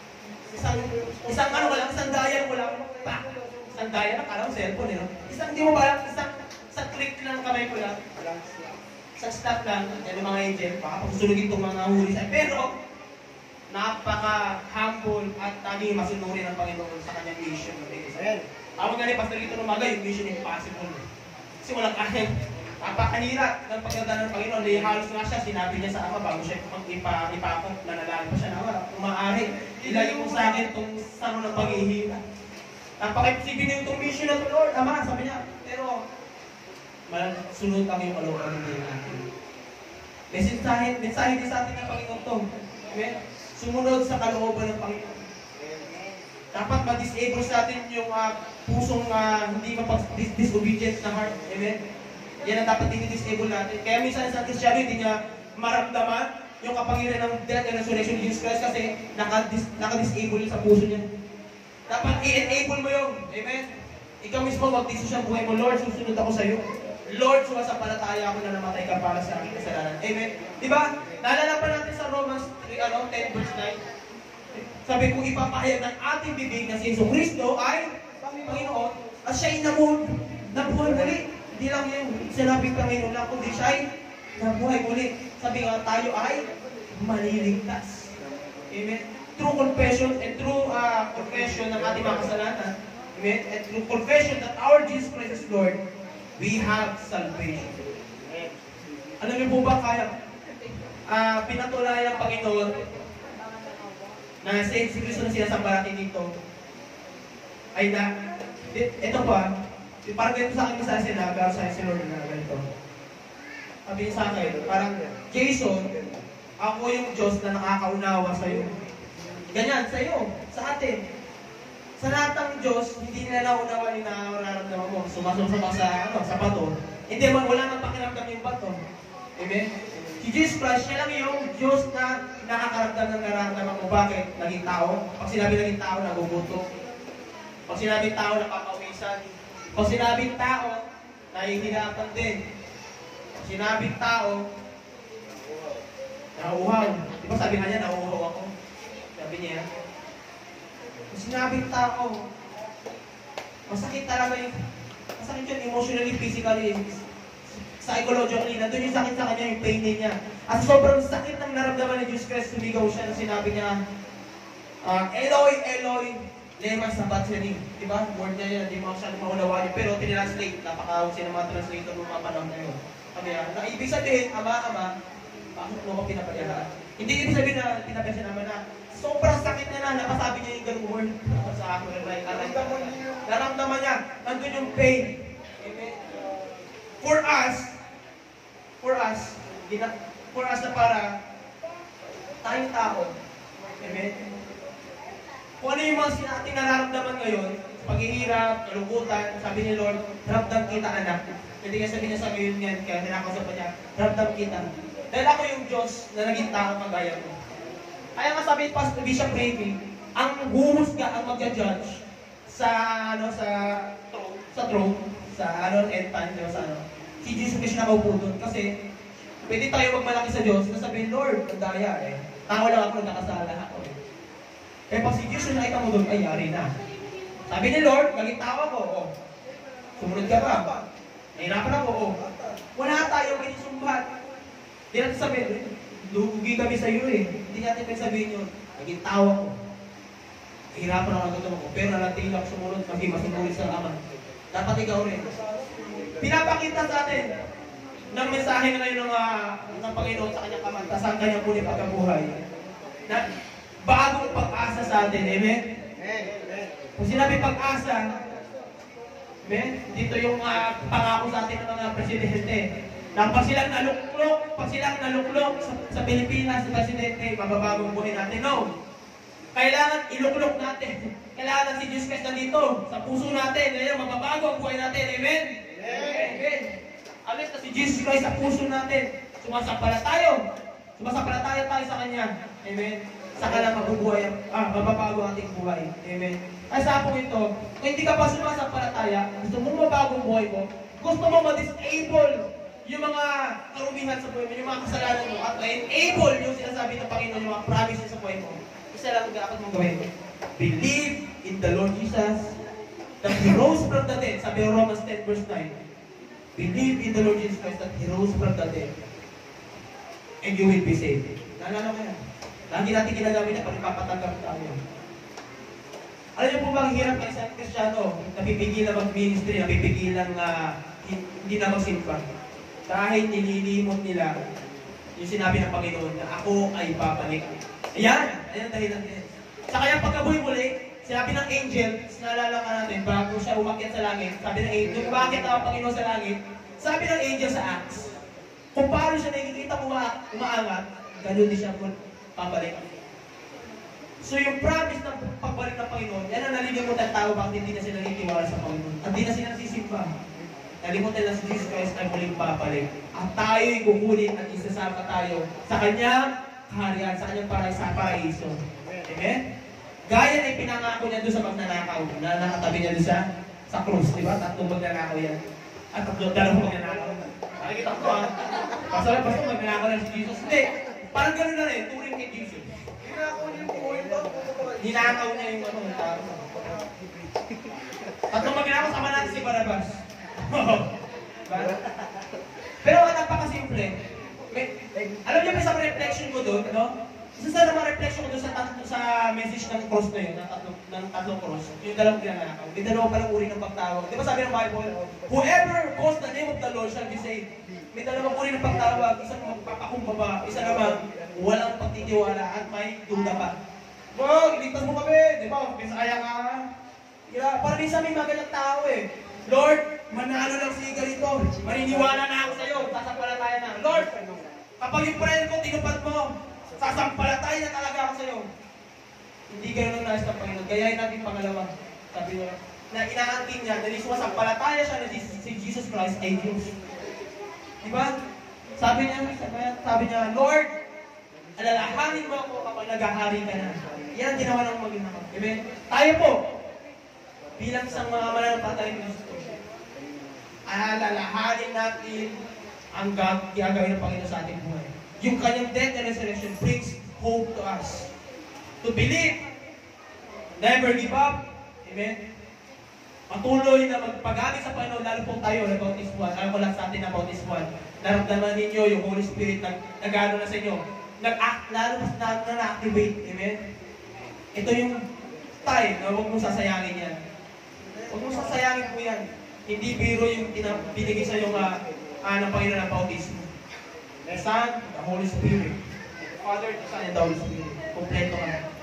Isang daya mo lang, pa! Isang daya na, parang cellphone, hindi mo ba lang, isang click lang kamay ko lang. Isang stop lang, yan yung mga angel, baka pagsusunugin itong mga huli sa'yo. Pero, napaka-humble humble at naging masunurin ng Panginoon sa kanyang mission. Tawag nga ni Pastor Lito Lumaga, yung mission impossible. Kasi walang kaya. Napakahirap ng pagdadala ng Panginoon. Dahil halos nga siya, sinabi niya sa Ama bago siya ipapong, nanalagan pa siya na wala. Umaari, ilayo mo sa akin itong sano ng paghihirap. Napaka-imposible niyo itong mission na ito, Lord. Ama, sabi niya, pero sunod ang iyong kalooban ng natin. Mensahe din sa atin ng Panginoon ito. Amen? Sumunod sa kalooban ng Panginoon. Dapat ma-disable sa atin yung pusong hindi disobedient na heart. Amen? Yan ang dapat dinidisable natin. Kaya minsan sa Kristiyano, hindi niya maramdaman yung kapangyarihan ng death and resurrection ni Jesus Christ kasi naka-disable sa puso niya. Dapat i-enable mo yun. Amen? Ikaw mismo mag-decision buhay mo, Lord, susunod ako sa iyo. Lord, sumasampalataya ako na namatay ka para sa aking kasalanan. Amen? Diba? Naalala pa natin sa Romans 10 verse 9. Sabi ko, ipapahayag ng ating bibig na si Yesu Cristo ay Panginoon at siya'y nabuhay muli. Hindi lang yung sinabing Panginoon lang, kundi siya'y nabuhay muli. Sabi nga, tayo ay maliligtas. Amen? True confession and true confession ng ating mga kasalanan. Amen? And through confession that our Jesus Christ is Lord, we have salvation. Alam niyo po ba kaya pinatunayan ng Panginoon na si Kristo na sinasamba natin dito ay na, ito pa, parang ganito sa akin sa sinabi sa si Lord na ganito. Sabi niya sa akin, parang, Jason, ako yung Diyos na nakakaunawa sa iyo. Ganyan, sa iyo, sa atin. Sa lahat ng Diyos, hindi nila naunawa yung nararamdaman mo. Sumasama sa bato. Hindi man, wala nang pakiramdam yung bato. Amen? Si Jesus Christ, siya lang yung Diyos na nakakaramdam ng nararamdaman mo. Bakit? Naging tao. Pag sinabi naging tao, naguguto. Pag sinabing tao, napapawisan. Pag sinabing tao, nahihirapan din. Pag sinabing tao, nauuhaw. Di ba sabi nga niya, nauuhaw ako? Sabi niya, kung sinabing tao, masakit talaga yung, masakit yun emotionally, physically, psychologically, nandun yung sakit sa kanya, yung pain niya. At sobrang sakit ng naramdaman ni Jesus Christ, sumigaw siya na sinabi niya, Eloi, Eloi, lema sabachthani. Diba? Word niya yan, hindi mo siya maunawaan yun. Pero tinranslate, napaka-usay ng mga translator ng mga panahon na yun. Sabi niya, na ibig sabihin, Ama, bakit mo ko pinapayahan? Hindi ibig sabihin na pinapayahan siya naman na sobrang sakit niya na, nakasabi niya yung ganung word sa akin. Naramdaman niya, nandun yung pain. Amen? For us na para tayong tao. Amen? Kung ano yung mga ating nararamdaman ngayon, paghihirap, kalungkutan, sabi ni Lord, ramdam kita anak. Hindi nga sabi niya sa ngayon yan, kaya nilakausap pa niya, ramdam kita. Dahil ako yung Diyos na naging tao kagaya mo. Kaya nga sabi ni Pastor Bishop Ravi, ang huhusga, ang magja-judge sa throne, end time, si Jesus Christ nakaupo doon. Kasi, pwede tayo magmalaki sa Diyos, na sabihin, Lord, ang daya eh. Tao lang ako, nagkakasala ako eh. Kaya pag si Jesus nakita mo doon, ay, yari na. Sabi ni Lord, naging tao ako, oh. Sumunod ka ba? Nahirapan ako, oh. Wala tayo kinisumbat. Hindi natin sabihin, lugi kami sa iyo eh. Hindi natin sabihin yun, naging tao ako. Nahirapan ako ng ko, pero nalatili ako sumunod, maging masunurin sa Ama. Dapat ikaw rin. Pinapakita sa atin ng mensahe na ngayon ng Panginoon sa kanyang kamanta, sa kanyang muli pagkabuhay. Na bagong pag-asa sa atin. Amen? Kung sinabi pag-asa, amen? Dito yung pangako sa atin ng mga presidente. Na pag silang naluklok sa Pilipinas, sa presidente, mababagong buhay natin. No. Kailangan iluklok natin. Kailangan si Jesus Christ nandito sa puso natin. Ngayon, mababago ang buhay natin. Amen? Amen. Alis na si Jesus Christ sa puso natin. Sumasampalataya tayo sa Kanya. Amen? Saka lang mababago ang ating buhay. Amen? Kaya sa akong ito, kung hindi ka pa sumasampalataya, gusto mo mabago ang buhay mo, gusto mo ma-disable yung mga karumihan sa buhay mo, yung mga kasalanan mo, at enable yung sinasabi ng Panginoon, yung mga promises sa buhay mo, isa lang ang dapat mong gawin. Believe in the Lord Jesus that He rose from the dead. Sabi ng Romans 10 verse 9. Believe in the Lord Jesus Christ that He rose from the dead. And you will be saved. Naalala mo yan. Lagi natin ginagamit na pag ipapatanggap tayo. Alam niyo po ba ang hirap ng isang Kristiyano? Napipigilan mag-ministry, napipigilan hindi na magsimba. Dahil nililimot nila yung sinabi ng Panginoon na ako ay babalik. Ayan ang dahilan din. Sa kaya pagkabuhay muli, sinabi ng angel, naalala ka natin, bago siya umakyat sa langit, sabi ng angel, yung umakyat ang Panginoon sa langit, sabi ng angel sa Acts, kung paano siya nakikita umaangat, ganun din siya babalik. So yung promise ng pagbalik ng Panginoon, yan ang nalilimutan tao bakit hindi na sila nagtitiwala sa Panginoon. At hindi na sila nasisimba. Nalimutan na si Jesus Christ ay muling babalik. At tayo'y kukunin at isasama tayo sa kanyang kaharian, sa kanyang paraiso. Amen? Gaya ay pinangako niya doon sa magnanakaw, na nakatabi niya doon sa krus, di ba? Tatlong magnanakaw yan. At dalawang magnanakaw. Nakikita ko basta magnanakaw na si Jesus. Hindi, parang gano'n na rin, turing kay Jesus. Ninakaw niya yung tao. Tatlong magnanakaw, sama natin si Barabas. Pero ang napakasimple. Alam niyo ba isang reflection ko doon, no? Isa sa naman reflection ko doon sa message ng cross na yun, ng tatlong cross, yung dalawang pinanakaw. May dalawa palang uri ng pagtawag. Di ba sabi ng Bible, whoever calls the name of the Lord shall be saved. May dalawang uri ng pagtawag, isang magpapakumbaba, isa naman walang pagtitiwala at may duda pa. Bang, iligtas mo kami, di ba? Bisaya ka. Parang minsan may magalang tao eh. Lord, manalo lang si ganito. Maniniwala na ako sa iyo. Sasampalataya na. Lord, kapag yung prayer ko, tinupad mo, sasampalataya na talaga ako sa iyo. Hindi ganun ang nais ng Panginoon. Gayahin natin pangalawa. Sabi niya, na inaangkin niya, dahil sumasampalataya siya na si Jesus Christ ay Diyos. Diba? Sabi niya, Lord, alalahanin mo ako kapag naghahari ka na. Yan ang ginawa ng Panginoon. Amen? Tayo po, bilang isang mga mananampalataya ng Kristo, alalahanin natin ang gagawin ng Panginoon sa ating buhay. Yung kanyang death and resurrection brings hope to us. To believe, never give up, amen? Patuloy na magpagamit sa Panginoon, lalo po tayo na Baptist 1. Alam ko lang sa atin na Baptist 1. Naramdaman ninyo yung Holy Spirit nag-ano na sa inyo. Nag-act, lalo mas na-activate, amen? Ito yung time na huwag mong sasayangin yan. Huwag mong sasayangin po yan. Hindi biro yung binigay sa iyo ng Panginoon ng bautismo. The Son, the Holy Spirit. The Father, the Son, and the Holy Spirit. Kompleto ka.